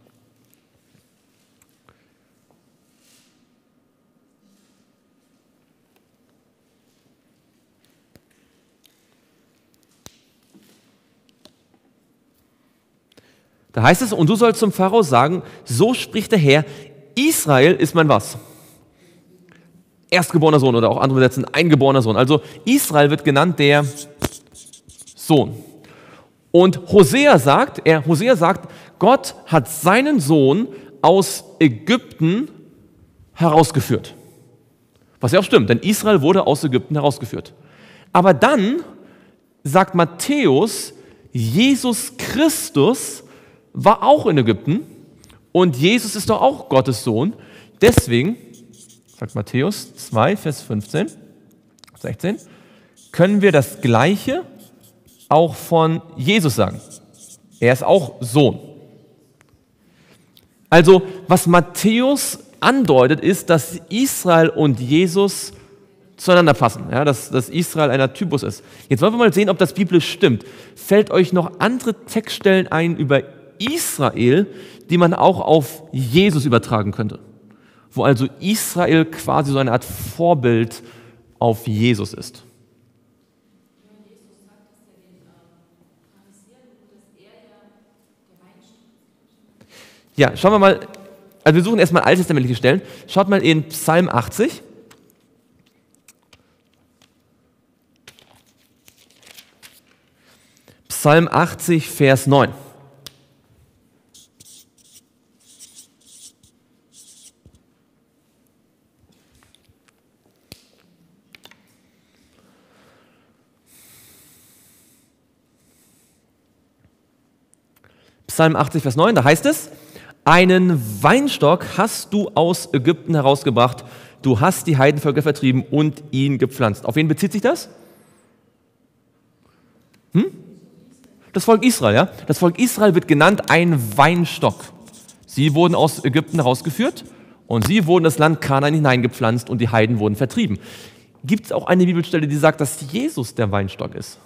Da heißt es, und du sollst zum Pharao sagen, so spricht der Herr, Israel ist mein was? Erstgeborener Sohn oder auch andere übersetzen, eingeborener Sohn. Also Israel wird genannt der Sohn. Und Hosea sagt, Gott hat seinen Sohn aus Ägypten herausgeführt. Was ja auch stimmt, denn Israel wurde aus Ägypten herausgeführt. Aber dann sagt Matthäus, Jesus Christus war auch in Ägypten und Jesus ist doch auch Gottes Sohn. Deswegen, sagt Matthäus 2, Vers 15, 16, können wir das Gleiche auch von Jesus sagen. Er ist auch Sohn. Also, was Matthäus andeutet, ist, dass Israel und Jesus zueinander passen, ja, dass Israel einer Typus ist. Jetzt wollen wir mal sehen, ob das biblisch stimmt. Fällt euch noch andere Textstellen ein über Israel, die man auch auf Jesus übertragen könnte? Wo also Israel quasi so eine Art Vorbild auf Jesus ist. Ja, schauen wir mal, also wir suchen erstmal alttestamentliche Stellen. Schaut mal in Psalm 80. Psalm 80, Vers 9. Psalm 80, Vers 9, da heißt es, einen Weinstock hast du aus Ägypten herausgebracht, du hast die Heidenvölker vertrieben und ihn gepflanzt. Auf wen bezieht sich das? Das Volk Israel, ja? Das Volk Israel wird genannt ein Weinstock. Sie wurden aus Ägypten herausgeführt und sie wurden in das Land Kanaan hineingepflanzt und die Heiden wurden vertrieben. Gibt es auch eine Bibelstelle, die sagt, dass Jesus der Weinstock ist?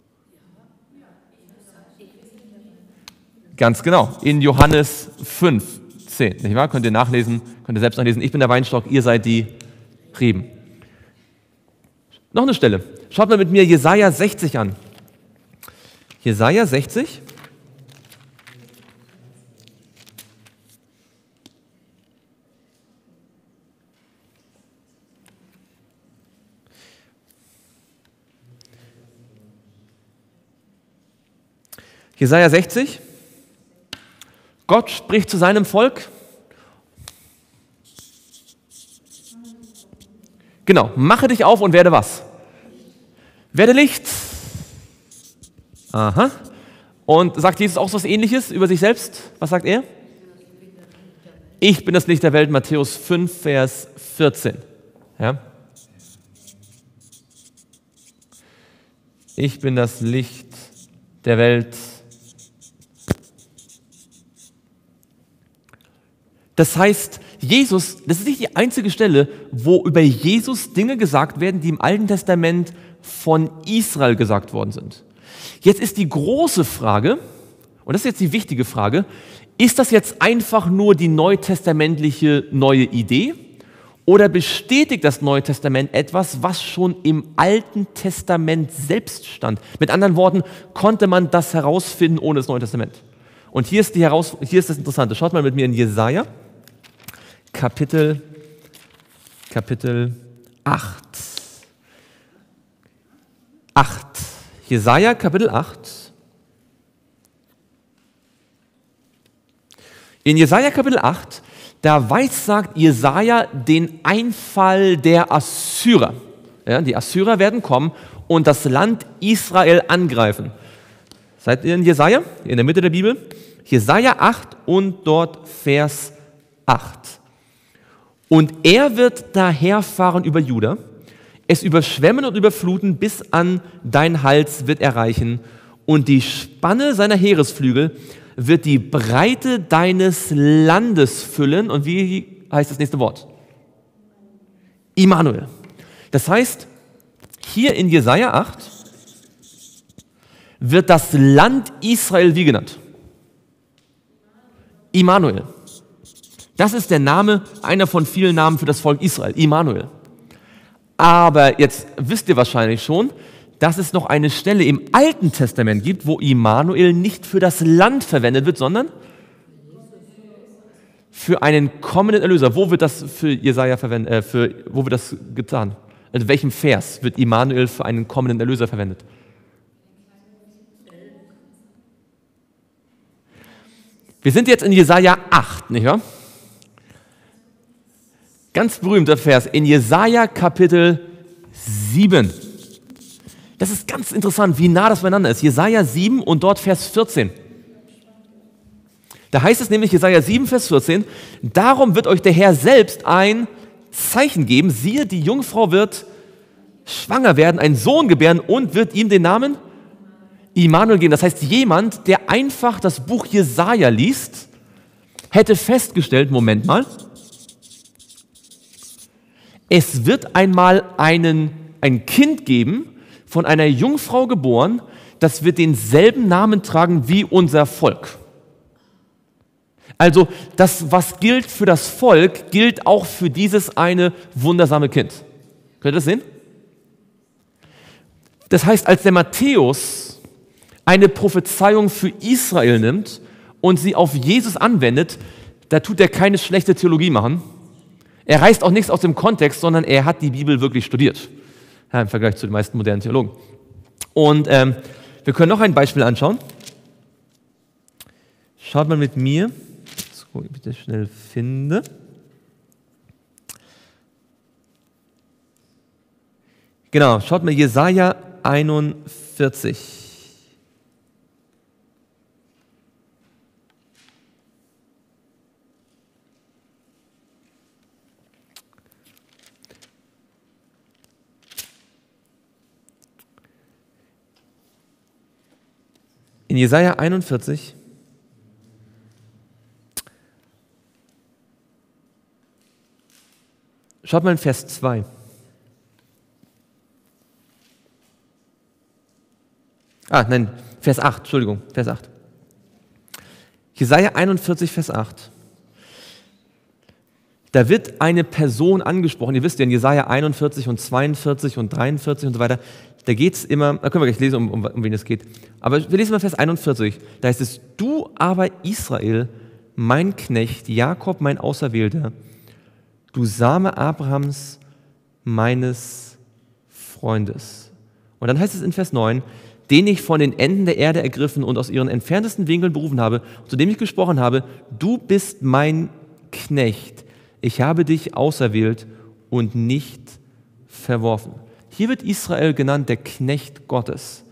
Ganz genau, in Johannes 5, 10, nicht wahr? Könnt ihr nachlesen, könnt ihr selbst nachlesen. Ich bin der Weinstock, ihr seid die Reben. Noch eine Stelle. Schaut mal mit mir Jesaja 60 an. Jesaja 60. Jesaja 60. Gott spricht zu seinem Volk. Genau, mache dich auf und werde was? Werde Licht. Aha. Und sagt Jesus auch so was Ähnliches über sich selbst? Was sagt er? Ich bin das Licht der Welt, Matthäus 5, Vers 14. Ja? Ich bin das Licht der Welt, Das heißt, Jesus, das ist nicht die einzige Stelle, wo über Jesus Dinge gesagt werden, die im Alten Testament von Israel gesagt worden sind. Jetzt ist die große Frage, und das ist jetzt die wichtige Frage, ist das jetzt einfach nur die neutestamentliche neue Idee oder bestätigt das Neue Testament etwas, was schon im Alten Testament selbst stand? Mit anderen Worten, konnte man das herausfinden ohne das Neue Testament? Und hier ist das Interessante. Schaut mal mit mir in Jesaja, Kapitel 8. Jesaja, Kapitel 8. In Jesaja, Kapitel 8, da weissagt Jesaja den Einfall der Assyrer. Ja, die Assyrer werden kommen und das Land Israel angreifen. Seid ihr in Jesaja? In der Mitte der Bibel? Jesaja 8 und dort Vers 8. Und er wird daherfahren über Juda, es überschwemmen und überfluten, bis an dein Hals wird erreichen, und die Spanne seiner Heeresflügel wird die Breite deines Landes füllen. Und wie heißt das nächste Wort? Immanuel. Das heißt, hier in Jesaja 8 wird das Land Israel wie genannt? Immanuel. Das ist der Name, einer von vielen Namen für das Volk Israel, Immanuel. Aber jetzt wisst ihr wahrscheinlich schon, dass es noch eine Stelle im Alten Testament gibt, wo Immanuel nicht für das Land verwendet wird, sondern für einen kommenden Erlöser. Wo wird das für Jesaja verwendet? Wo wird das getan? In welchem Vers wird Immanuel für einen kommenden Erlöser verwendet? Wir sind jetzt in Jesaja 8, nicht wahr? Ganz berühmter Vers in Jesaja Kapitel 7. Das ist ganz interessant, wie nah das beieinander ist. Jesaja 7 und dort Vers 14. Da heißt es nämlich, Jesaja 7, Vers 14, darum wird euch der Herr selbst ein Zeichen geben. Siehe, die Jungfrau wird schwanger werden, einen Sohn gebären und wird ihm den Namen Immanuel geben. Das heißt, jemand, der einfach das Buch Jesaja liest, hätte festgestellt, Moment mal, es wird einmal ein Kind geben, von einer Jungfrau geboren, das wird denselben Namen tragen wie unser Volk. Also das, was gilt für das Volk, gilt auch für dieses eine wundersame Kind. Könnt ihr das sehen? Das heißt, als der Matthäus eine Prophezeiung für Israel nimmt und sie auf Jesus anwendet, da tut er keine schlechte Theologie machen. Er reißt auch nichts aus dem Kontext, sondern er hat die Bibel wirklich studiert. Ja, im Vergleich zu den meisten modernen Theologen. Und wir können noch ein Beispiel anschauen. Schaut mal mit mir, jetzt gucke ich, ob ich das schnell finde. Genau, schaut mal Jesaja 41. In Jesaja 41 schaut mal in Vers 2. Vers 8, Entschuldigung, Vers 8. Jesaja 41, Vers 8. Da wird eine Person angesprochen, ihr wisst ja, in Jesaja 41 und 42 und 43 und so weiter, da geht es immer, da können wir gleich lesen, um wen es geht. Aber wir lesen mal Vers 41, da heißt es, du aber Israel, mein Knecht, Jakob, mein Auserwählter, du Same Abrahams, meines Freundes. Und dann heißt es in Vers 9, den ich von den Enden der Erde ergriffen und aus ihren entferntesten Winkeln berufen habe, zu dem ich gesprochen habe, du bist mein Knecht, ich habe dich auserwählt und nicht verworfen. Hier wird Israel genannt, der Knecht Gottes.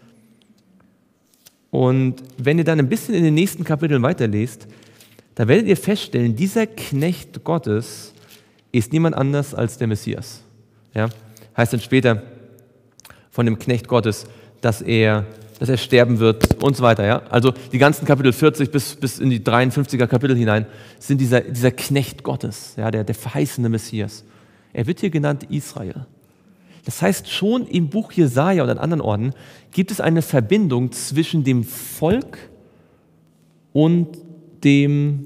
Und wenn ihr dann ein bisschen in den nächsten Kapiteln weiterlest, da werdet ihr feststellen, dieser Knecht Gottes ist niemand anders als der Messias. Ja? Heißt dann später von dem Knecht Gottes, dass er dass er sterben wird und so weiter. Ja? Also die ganzen Kapitel 40 bis in die 53er Kapitel hinein sind dieser Knecht Gottes, ja, der verheißene Messias. Er wird hier genannt Israel. Das heißt, schon im Buch Jesaja und an anderen Orten gibt es eine Verbindung zwischen dem Volk und dem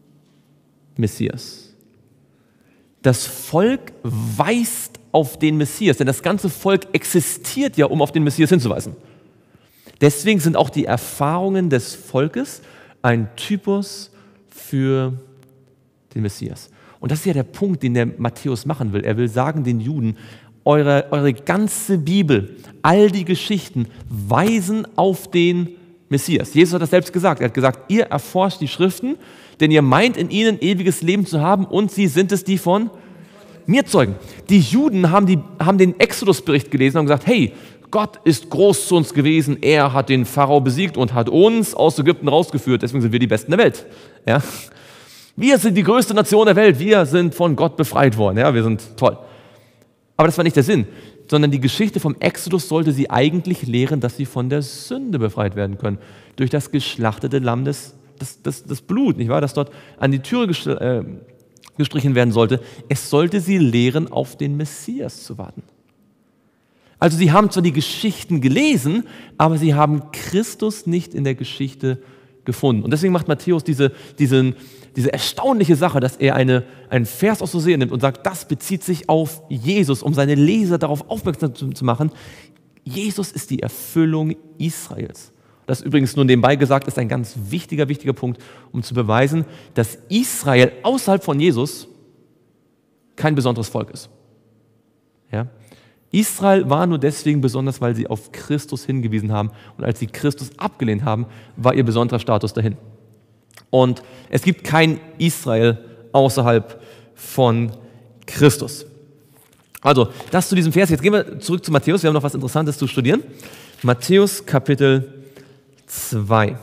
Messias. Das Volk weist auf den Messias, denn das ganze Volk existiert ja, um auf den Messias hinzuweisen. Deswegen sind auch die Erfahrungen des Volkes ein Typus für den Messias. Und das ist ja der Punkt, den der Matthäus machen will. Er will sagen den Juden, eure ganze Bibel, all die Geschichten weisen auf den Messias. Jesus hat das selbst gesagt. Er hat gesagt, ihr erforscht die Schriften, denn ihr meint in ihnen ewiges Leben zu haben und sie sind es, die von mir zeugen. Die Juden haben den Exodus-Bericht gelesen und gesagt, hey, Gott ist groß zu uns gewesen, er hat den Pharao besiegt und hat uns aus Ägypten rausgeführt, deswegen sind wir die Besten der Welt. Ja? Wir sind die größte Nation der Welt, wir sind von Gott befreit worden, ja? Wir sind toll. Aber das war nicht der Sinn, sondern die Geschichte vom Exodus sollte sie eigentlich lehren, dass sie von der Sünde befreit werden können, durch das geschlachtete Lamm, das Blut, nicht wahr, das dort an die Türe gestrichen werden sollte. Es sollte sie lehren, auf den Messias zu warten. Also sie haben zwar die Geschichten gelesen, aber sie haben Christus nicht in der Geschichte gefunden. Und deswegen macht Matthäus diese erstaunliche Sache, dass er einen Vers aus Hosea nimmt und sagt, das bezieht sich auf Jesus, um seine Leser darauf aufmerksam zu machen. Jesus ist die Erfüllung Israels. Das übrigens nur nebenbei gesagt ist ein ganz wichtiger Punkt, um zu beweisen, dass Israel außerhalb von Jesus kein besonderes Volk ist. Ja? Israel war nur deswegen besonders, weil sie auf Christus hingewiesen haben. Und als sie Christus abgelehnt haben, war ihr besonderer Status dahin. Und es gibt kein Israel außerhalb von Christus. Also, das zu diesem Vers. Jetzt gehen wir zurück zu Matthäus. Wir haben noch was Interessantes zu studieren. Matthäus Kapitel 2.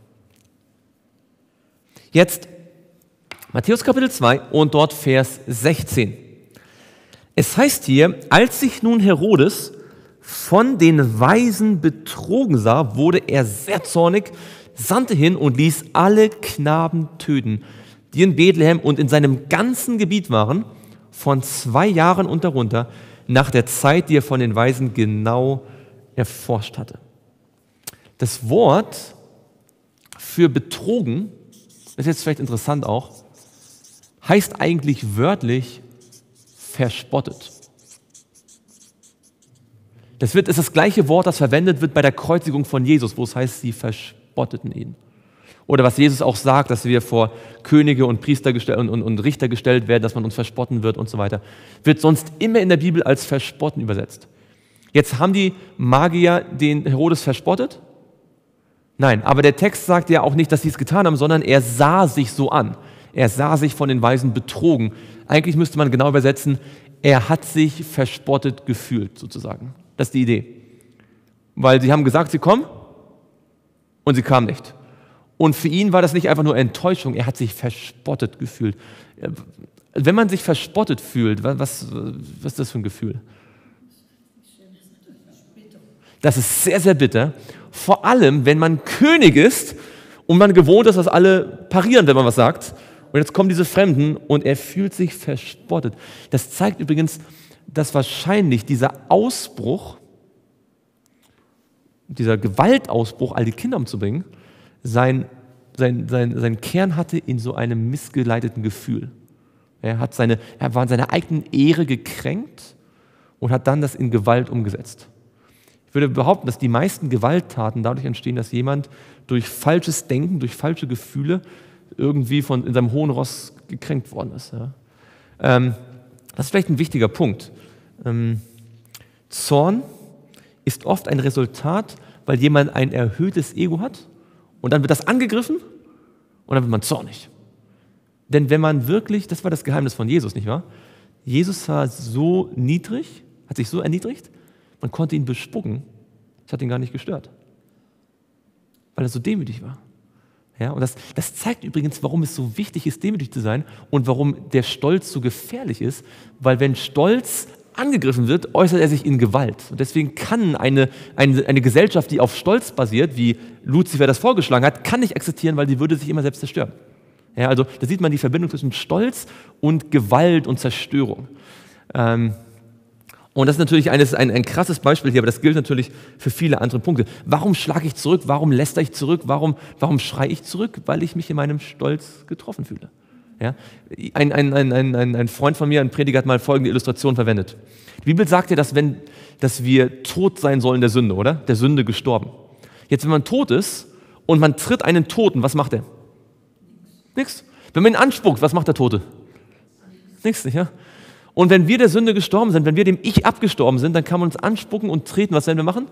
Jetzt Matthäus Kapitel 2 und dort Vers 16. Es heißt hier, als sich nun Herodes von den Weisen betrogen sah, wurde er sehr zornig, sandte hin und ließ alle Knaben töten, die in Bethlehem und in seinem ganzen Gebiet waren, von 2 Jahren und darunter, nach der Zeit, die er von den Weisen genau erforscht hatte. Das Wort für betrogen, das ist jetzt vielleicht interessant auch, heißt eigentlich wörtlich verspottet. Das ist das gleiche Wort, das verwendet wird bei der Kreuzigung von Jesus, wo es heißt, sie verspotteten ihn. Oder was Jesus auch sagt, dass wir vor Könige und Priester und Richter gestellt werden, dass man uns verspotten wird und so weiter, wird sonst immer in der Bibel als verspotten übersetzt. Jetzt haben die Magier den Herodes verspottet? Nein, aber der Text sagt ja auch nicht, dass sie es getan haben, sondern er sah sich so an. Er sah sich von den Weisen betrogen. Eigentlich müsste man genau übersetzen, er hat sich verspottet gefühlt, sozusagen. Das ist die Idee. Weil sie haben gesagt, sie kommen und sie kamen nicht. Und für ihn war das nicht einfach nur Enttäuschung, er hat sich verspottet gefühlt. Wenn man sich verspottet fühlt, was ist das für ein Gefühl? Das ist sehr, sehr bitter. Vor allem, wenn man König ist und man gewohnt ist, dass alle parieren, wenn man was sagt. Und jetzt kommen diese Fremden und er fühlt sich verspottet. Das zeigt übrigens, dass wahrscheinlich dieser Ausbruch, dieser Gewaltausbruch, all die Kinder umzubringen, sein Kern hatte in so einem missgeleiteten Gefühl. Er war in seiner eigenen Ehre gekränkt und hat dann das in Gewalt umgesetzt. Ich würde behaupten, dass die meisten Gewalttaten dadurch entstehen, dass jemand durch falsches Denken, durch falsche Gefühle irgendwie in seinem hohen Ross gekränkt worden ist. Ja. Das ist vielleicht ein wichtiger Punkt. Zorn ist oft ein Resultat, weil jemand ein erhöhtes Ego hat und dann wird das angegriffen und dann wird man zornig. Denn wenn man wirklich, das war das Geheimnis von Jesus, nicht wahr? Jesus war so niedrig, hat sich so erniedrigt, man konnte ihn bespucken. Das hat ihn gar nicht gestört, weil er so demütig war. Ja, und das zeigt übrigens, warum es so wichtig ist, demütig zu sein und warum der Stolz so gefährlich ist, weil wenn Stolz angegriffen wird, äußert er sich in Gewalt. Und deswegen kann eine Gesellschaft, die auf Stolz basiert, wie Luzifer das vorgeschlagen hat, kann nicht existieren, weil sie würde sich immer selbst zerstören. Ja, also da sieht man die Verbindung zwischen Stolz und Gewalt und Zerstörung. Und das ist natürlich ein krasses Beispiel hier, aber das gilt natürlich für viele andere Punkte. Warum schlage ich zurück? Warum lästere ich zurück? Warum schreie ich zurück? Weil ich mich in meinem Stolz getroffen fühle. Ja? Ein Freund von mir, ein Prediger, hat mal folgende Illustration verwendet. Die Bibel sagt ja, dass wir tot sein sollen der Sünde, oder? Der Sünde gestorben. Jetzt, wenn man tot ist und man tritt einen Toten, was macht er? Nichts. Wenn man ihn anspuckt, was macht der Tote? Nichts, nicht, ja? Und wenn wir der Sünde gestorben sind, wenn wir dem Ich abgestorben sind, dann kann man uns anspucken und treten. Was werden wir machen?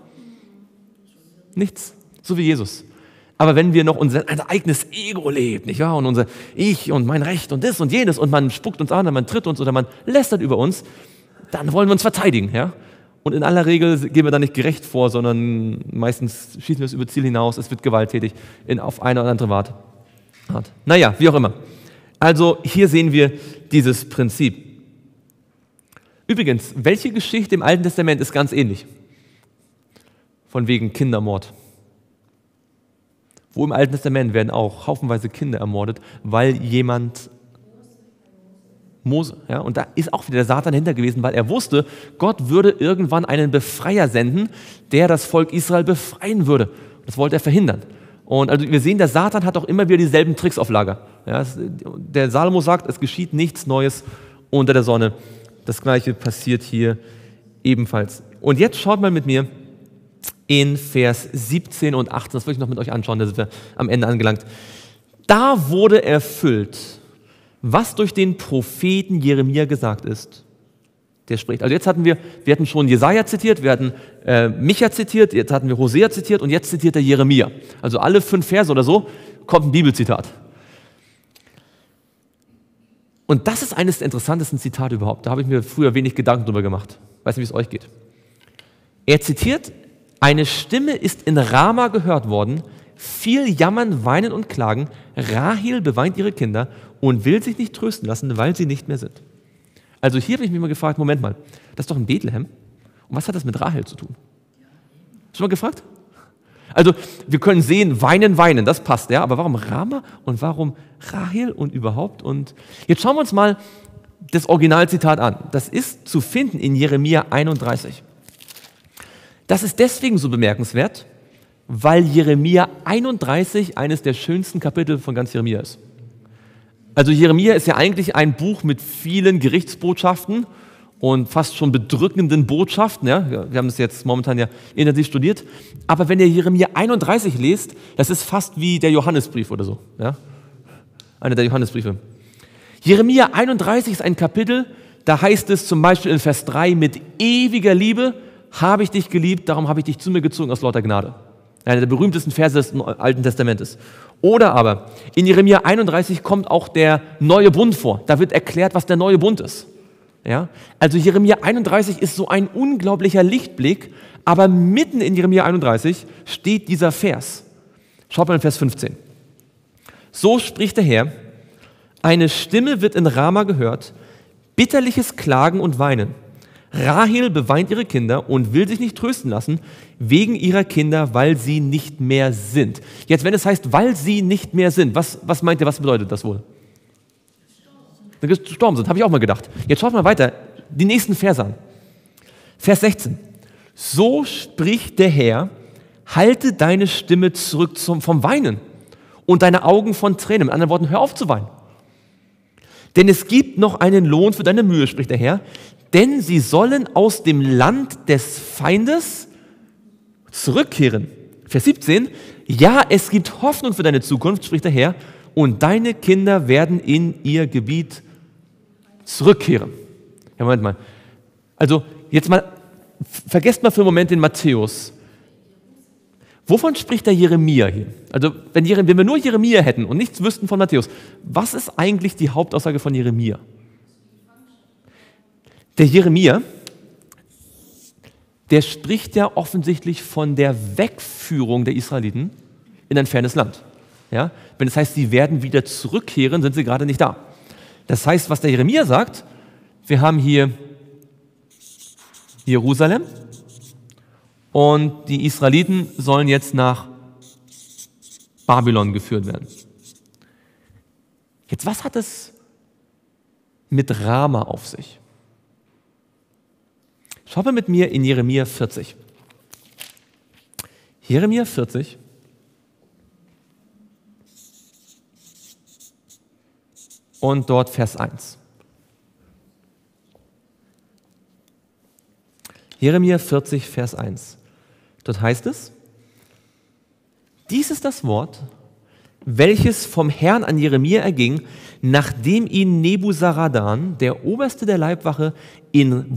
Nichts. So wie Jesus. Aber wenn wir noch unser eigenes Ego lebt, nicht wahr? Und unser Ich und mein Recht und das und jenes und man spuckt uns an, man tritt uns oder man lästert über uns, dann wollen wir uns verteidigen, ja? Und in aller Regel gehen wir da nicht gerecht vor, sondern meistens schießen wir es über Ziel hinaus, es wird gewalttätig auf eine oder andere Art. Naja, wie auch immer. Also hier sehen wir dieses Prinzip. Übrigens, welche Geschichte im Alten Testament ist ganz ähnlich? Von wegen Kindermord. Wo im Alten Testament werden auch haufenweise Kinder ermordet, weil jemand Mose, ja, und da ist auch wieder der Satan hinter gewesen, weil er wusste, Gott würde irgendwann einen Befreier senden, der das Volk Israel befreien würde. Das wollte er verhindern. Und also wir sehen, der Satan hat auch immer wieder dieselben Tricks auf Lager. Ja, der Salomo sagt, es geschieht nichts Neues unter der Sonne. Das Gleiche passiert hier ebenfalls. Und jetzt schaut mal mit mir in Vers 17 und 18, das will ich noch mit euch anschauen, da sind wir am Ende angelangt. Da wurde erfüllt, was durch den Propheten Jeremia gesagt ist. Der spricht. Also jetzt wir hatten schon Jesaja zitiert, wir hatten Micha zitiert, jetzt hatten wir Hosea zitiert und jetzt zitiert er Jeremia. Also alle 5 Verse oder so kommt ein Bibelzitat. Und das ist eines der interessantesten Zitate überhaupt. Da habe ich mir früher wenig Gedanken drüber gemacht. Weiß nicht, wie es euch geht. Er zitiert: Eine Stimme ist in Rama gehört worden, viel Jammern, Weinen und Klagen. Rahel beweint ihre Kinder und will sich nicht trösten lassen, weil sie nicht mehr sind. Also hier habe ich mich mal gefragt, Moment mal, das ist doch in Bethlehem. Und was hat das mit Rahel zu tun? Schon mal gefragt? Also wir können sehen, weinen, das passt, ja, aber warum Rama und warum Rahel und überhaupt? Und jetzt schauen wir uns mal das Originalzitat an. Das ist zu finden in Jeremia 31. Das ist deswegen so bemerkenswert, weil Jeremia 31 eines der schönsten Kapitel von ganz Jeremia ist. Also Jeremia ist ja eigentlich ein Buch mit vielen Gerichtsbotschaften und fast schon bedrückenden Botschaften. Ja? Wir haben es jetzt momentan ja intensiv studiert. Aber wenn ihr Jeremia 31 lest, das ist fast wie der Johannesbrief oder so. Ja? Einer der Johannesbriefe. Jeremia 31 ist ein Kapitel, da heißt es zum Beispiel in Vers 3, mit ewiger Liebe habe ich dich geliebt, darum habe ich dich zu mir gezogen aus lauter Gnade. Einer der berühmtesten Verse des Alten Testamentes. Oder aber, in Jeremia 31 kommt auch der neue Bund vor. Da wird erklärt, was der neue Bund ist. Ja? Also Jeremia 31 ist so ein unglaublicher Lichtblick, aber mitten in Jeremia 31 steht dieser Vers. Schaut mal in Vers 15. So spricht der Herr: Eine Stimme wird in Rama gehört, bitterliches Klagen und Weinen. Rahel beweint ihre Kinder und will sich nicht trösten lassen, wegen ihrer Kinder, weil sie nicht mehr sind. Jetzt, wenn es heißt, weil sie nicht mehr sind, was meint ihr, was bedeutet das wohl? Gestorben sind, habe ich auch mal gedacht. Jetzt schaut mal weiter, die nächsten Verse an. Vers 16. So spricht der Herr: Halte deine Stimme zurück vom Weinen und deine Augen von Tränen. Mit anderen Worten, hör auf zu weinen. Denn es gibt noch einen Lohn für deine Mühe, spricht der Herr. Denn sie sollen aus dem Land des Feindes zurückkehren. Vers 17. Ja, es gibt Hoffnung für deine Zukunft, spricht der Herr, und deine Kinder werden in ihr Gebiet zurückkehren. Ja, Moment mal. Also, jetzt mal, vergesst mal für einen Moment den Matthäus. Wovon spricht der Jeremia hier? Also, wenn wir nur Jeremia hätten und nichts wüssten von Matthäus, was ist eigentlich die Hauptaussage von Jeremia? Der Jeremia, der spricht ja offensichtlich von der Wegführung der Israeliten in ein fernes Land. Ja? Wenn es heißt, sie werden wieder zurückkehren, sind sie gerade nicht da. Das heißt, was der Jeremia sagt, wir haben hier Jerusalem und die Israeliten sollen jetzt nach Babylon geführt werden. Jetzt, was hat es mit Rama auf sich? Schau mal mit mir in Jeremia 40. Jeremia 40. Und dort Vers 1. Jeremia 40, Vers 1. Dort heißt es: Dies ist das Wort, welches vom Herrn an Jeremia erging, nachdem ihn Nebuzaradan, der Oberste der Leibwache, in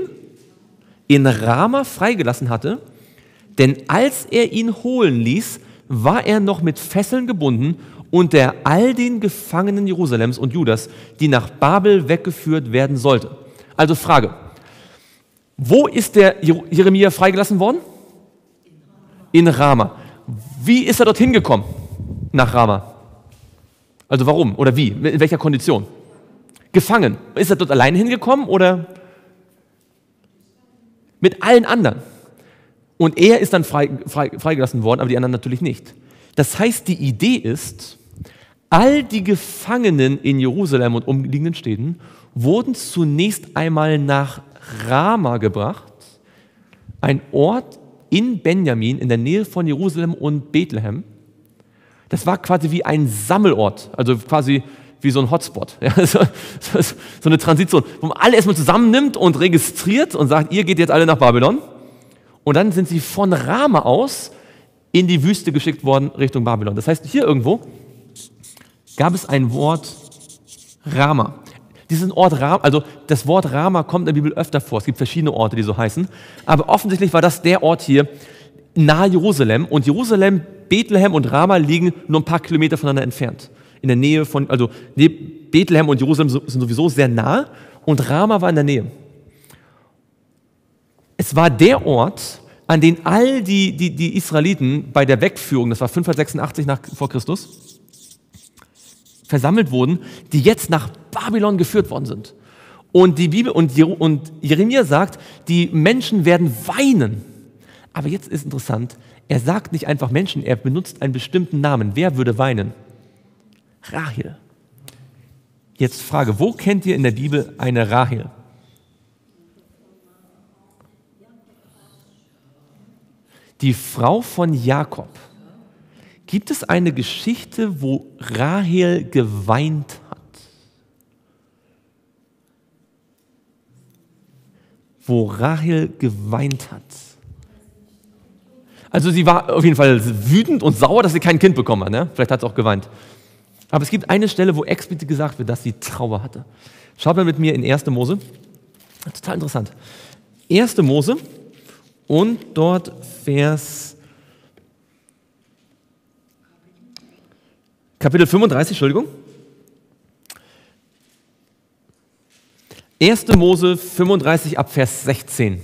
Rama freigelassen hatte. Denn als er ihn holen ließ, war er noch mit Fesseln gebunden unter all den Gefangenen Jerusalems und Judas, die nach Babel weggeführt werden sollte. Also Frage: Wo ist der Jeremia freigelassen worden? In Rama. Wie ist er dorthin gekommen? Nach Rama. Also warum oder wie? In welcher Kondition? Gefangen. Ist er dort allein hingekommen oder mit allen anderen? Und er ist dann freigelassen worden, aber die anderen natürlich nicht. Das heißt, die Idee ist, all die Gefangenen in Jerusalem und umliegenden Städten wurden zunächst einmal nach Rama gebracht, ein Ort in Benjamin, in der Nähe von Jerusalem und Bethlehem. Das war quasi wie ein Sammelort, also quasi wie so ein Hotspot, ja, so eine Transitzone, wo man alle erstmal zusammennimmt und registriert und sagt, ihr geht jetzt alle nach Babylon. Und dann sind sie von Rama aus in die Wüste geschickt worden Richtung Babylon. Das heißt, hier irgendwo gab es ein Wort Rama. Diesen Ort Rama, also das Wort Rama kommt in der Bibel öfter vor. Es gibt verschiedene Orte, die so heißen. Aber offensichtlich war das der Ort hier nahe Jerusalem. Und Jerusalem, Bethlehem und Rama liegen nur ein paar Kilometer voneinander entfernt. In der Nähe von, also Bethlehem und Jerusalem sind sowieso sehr nahe und Rama war in der Nähe. Es war der Ort, an den all die Israeliten bei der Wegführung, das war 586 vor Christus, versammelt wurden, die jetzt nach Babylon geführt worden sind. Und die Bibel und Jeremia sagt, die Menschen werden weinen. Aber jetzt ist interessant, er sagt nicht einfach Menschen, er benutzt einen bestimmten Namen. Wer würde weinen? Rahel. Jetzt Frage, wo kennt ihr in der Bibel eine Rahel? Die Frau von Jakob. Gibt es eine Geschichte, wo Rahel geweint hat? Wo Rahel geweint hat. Also sie war auf jeden Fall wütend und sauer, dass sie kein Kind bekommen hat. Ne? Vielleicht hat sie auch geweint. Aber es gibt eine Stelle, wo explizit gesagt wird, dass sie Trauer hatte. Schaut mal mit mir in 1. Mose. Total interessant. 1. Mose und dort Kapitel 35, Entschuldigung. 1. Mose 35 ab Vers 16.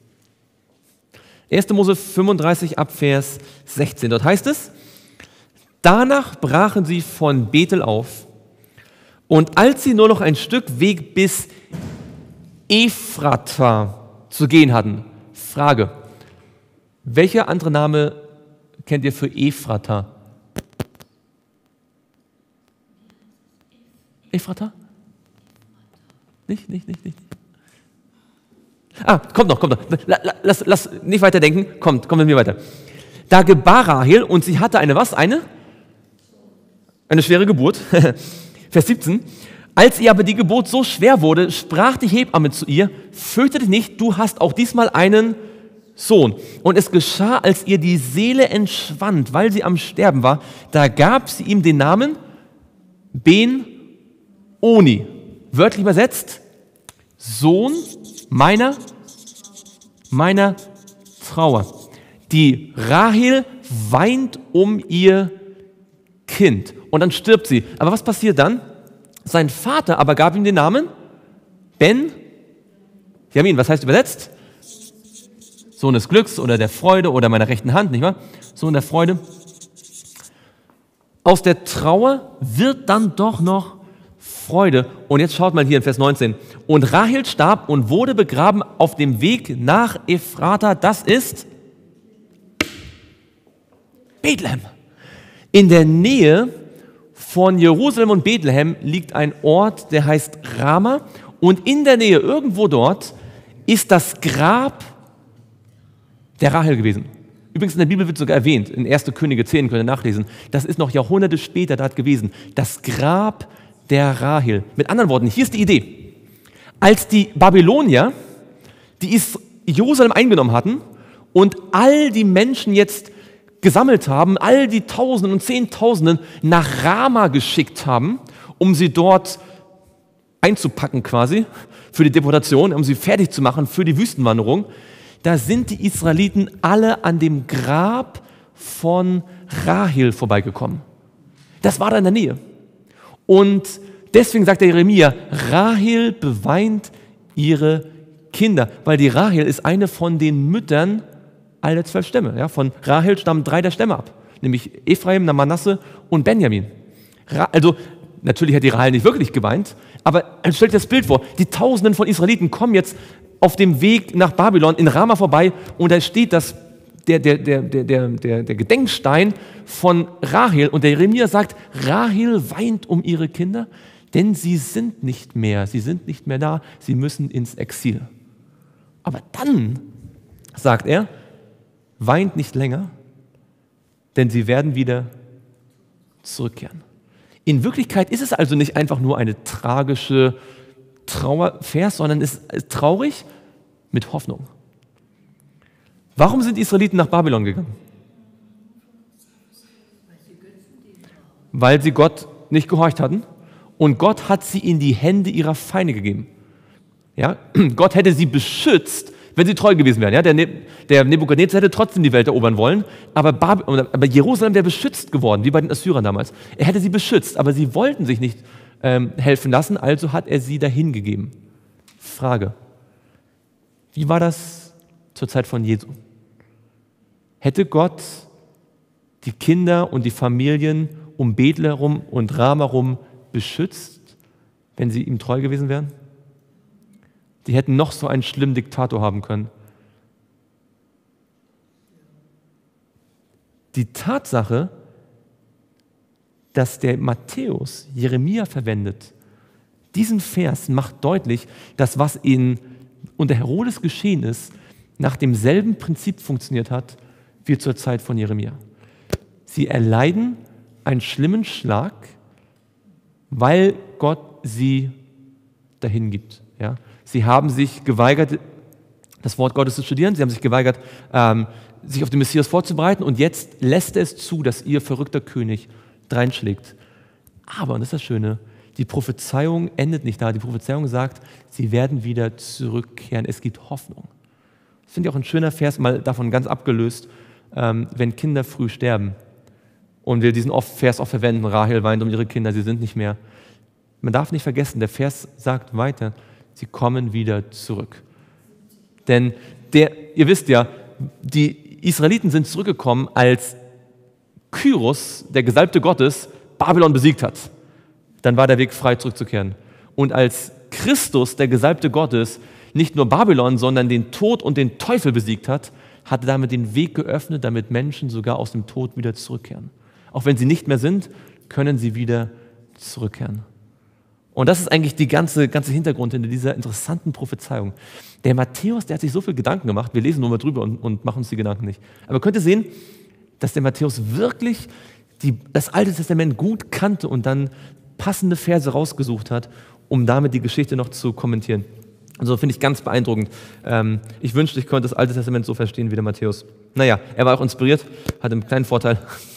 1. Mose 35 ab Vers 16. Dort heißt es: Danach brachen sie von Bethel auf, und als sie nur noch ein Stück Weg bis Ephrata zu gehen hatten. Frage: Welcher andere Name kennt ihr für Ephrata? Ephrata? Nicht. Kommt noch. Lass nicht weiter denken. Kommt mit mir weiter. Da gebar Rahel und sie hatte eine was? Eine schwere Geburt. Vers 17. Als ihr aber die Geburt so schwer wurde, sprach die Hebamme zu ihr: Fürchte dich nicht, du hast auch diesmal einen Sohn. Und es geschah, als ihr die Seele entschwand, weil sie am Sterben war, da gab sie ihm den Namen Ben-Oni. Wörtlich übersetzt: Sohn meiner Trauer. Die Rahel weint um ihr Kind und dann stirbt sie. Aber was passiert dann? Sein Vater aber gab ihm den Namen Ben-Jamin. Was heißt übersetzt? Sohn des Glücks oder der Freude oder meiner rechten Hand, nicht wahr? Sohn der Freude. Aus der Trauer wird dann doch noch Freude. Und jetzt schaut mal hier in Vers 19. Und Rahel starb und wurde begraben auf dem Weg nach Ephrata, das ist Bethlehem. In der Nähe von Jerusalem und Bethlehem liegt ein Ort, der heißt Rama. Und in der Nähe, irgendwo dort, ist das Grab der Rahel gewesen. Übrigens in der Bibel wird sogar erwähnt, in 1. Könige 10 könnt ihr nachlesen, das ist noch Jahrhunderte später dort gewesen. Das Grab der Rahel. Mit anderen Worten, hier ist die Idee. Als die Babylonier, die Jerusalem eingenommen hatten und all die Menschen jetzt gesammelt haben, all die Tausenden und Zehntausenden nach Rama geschickt haben, um sie dort einzupacken quasi, für die Deportation, um sie fertig zu machen für die Wüstenwanderung, da sind die Israeliten alle an dem Grab von Rahel vorbeigekommen. Das war da in der Nähe. Und deswegen sagt der Jeremia, Rahel beweint ihre Kinder, weil die Rahel ist eine von den Müttern all der 12 Stämme. Ja, von Rahel stammen 3 der Stämme ab, nämlich Ephraim, Manasse und Benjamin. Also natürlich hat die Rahel nicht wirklich geweint, aber stellt das Bild vor, die Tausenden von Israeliten kommen jetzt auf dem Weg nach Babylon in Rama vorbei und da steht der Gedenkstein von Rahel und der Jeremia sagt, Rahel weint um ihre Kinder, denn sie sind nicht mehr da, sie müssen ins Exil. Aber dann sagt er, weint nicht länger, denn sie werden wieder zurückkehren. In Wirklichkeit ist es also nicht einfach nur eine tragische Trauervers, sondern es ist traurig mit Hoffnung. Warum sind die Israeliten nach Babylon gegangen? Weil sie Gott nicht gehorcht hatten und Gott hat sie in die Hände ihrer Feinde gegeben. Ja? Gott hätte sie beschützt, wenn sie treu gewesen wären. Ja? Der Nebukadnezar hätte trotzdem die Welt erobern wollen, aber Jerusalem wäre beschützt geworden, wie bei den Assyrern damals. Er hätte sie beschützt, aber sie wollten sich nicht helfen lassen, also hat er sie dahin gegeben. Frage, wie war das zur Zeit von Jesu? Hätte Gott die Kinder und die Familien um Bethlehem herum und Rama herum beschützt, wenn sie ihm treu gewesen wären? Die hätten noch so einen schlimmen Diktator haben können. Die Tatsache, dass der Matthäus Jeremia verwendet, diesen Vers macht deutlich, dass was unter Herodes geschehen ist, nach demselben Prinzip funktioniert hat wie zur Zeit von Jeremia. Sie erleiden einen schlimmen Schlag, weil Gott sie dahin gibt. Ja? Sie haben sich geweigert, das Wort Gottes zu studieren, sie haben sich geweigert, sich auf den Messias vorzubereiten und jetzt lässt er es zu, dass ihr verrückter König dreinschlägt. Aber, und das ist das Schöne, die Prophezeiung endet nicht da. Die Prophezeiung sagt, sie werden wieder zurückkehren. Es gibt Hoffnung. Das finde ich auch ein schöner Vers, mal davon ganz abgelöst, wenn Kinder früh sterben. Und wir diesen Vers auch verwenden, Rahel weint um ihre Kinder, sie sind nicht mehr. Man darf nicht vergessen, der Vers sagt weiter, sie kommen wieder zurück. Denn ihr wisst ja, die Israeliten sind zurückgekommen, als Kyros, der Gesalbte Gottes, Babylon besiegt hat. Dann war der Weg frei, zurückzukehren. Und als Christus, der Gesalbte Gottes, nicht nur Babylon, sondern den Tod und den Teufel besiegt hat, hat er damit den Weg geöffnet, damit Menschen sogar aus dem Tod wieder zurückkehren. Auch wenn sie nicht mehr sind, können sie wieder zurückkehren. Und das ist eigentlich der ganze Hintergrund hinter dieser interessanten Prophezeiung. Der Matthäus, der hat sich so viel Gedanken gemacht, wir lesen nur mal drüber und machen uns die Gedanken nicht. Aber könnt ihr sehen, dass der Matthäus wirklich das Alte Testament gut kannte und dann passende Verse rausgesucht hat, um damit die Geschichte noch zu kommentieren. Also finde ich ganz beeindruckend. Ich wünschte, ich könnte das Alte Testament so verstehen wie der Matthäus. Naja, er war auch inspiriert, hatte einen kleinen Vorteil.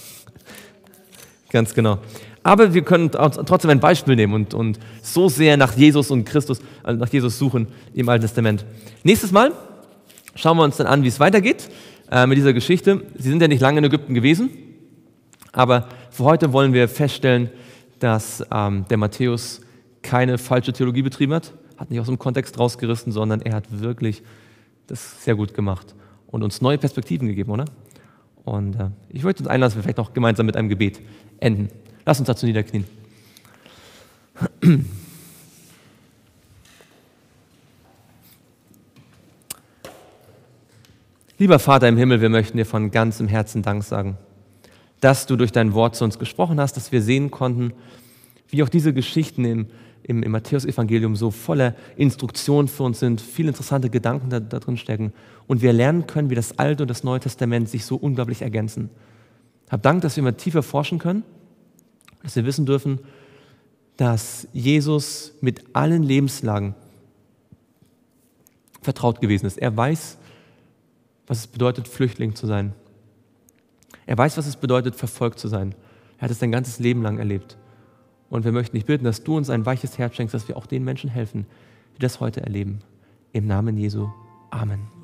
Ganz genau. Aber wir können trotzdem ein Beispiel nehmen und so sehr nach Jesus und Christus, also nach Jesus suchen im Alten Testament. Nächstes Mal schauen wir uns dann an, wie es weitergeht mit dieser Geschichte. Sie sind ja nicht lange in Ägypten gewesen, aber für heute wollen wir feststellen, dass der Matthäus keine falsche Theologie betrieben hat nicht aus dem Kontext rausgerissen, sondern er hat wirklich das sehr gut gemacht und uns neue Perspektiven gegeben, oder? Und ich möchte uns einladen, dass wir vielleicht noch gemeinsam mit einem Gebet enden. Lass uns dazu niederknien. Lieber Vater im Himmel, wir möchten dir von ganzem Herzen Dank sagen, dass du durch dein Wort zu uns gesprochen hast, dass wir sehen konnten, wie auch diese Geschichten im Matthäus-Evangelium so voller Instruktionen für uns sind, viele interessante Gedanken da drin stecken und wir lernen können, wie das Alte und das Neue Testament sich so unglaublich ergänzen. Hab Dank, dass wir immer tiefer forschen können, dass wir wissen dürfen, dass Jesus mit allen Lebenslagen vertraut gewesen ist. Er weiß, was es bedeutet, Flüchtling zu sein. Er weiß, was es bedeutet, verfolgt zu sein. Er hat es sein ganzes Leben lang erlebt. Und wir möchten dich bitten, dass du uns ein weiches Herz schenkst, dass wir auch den Menschen helfen, die das heute erleben. Im Namen Jesu. Amen.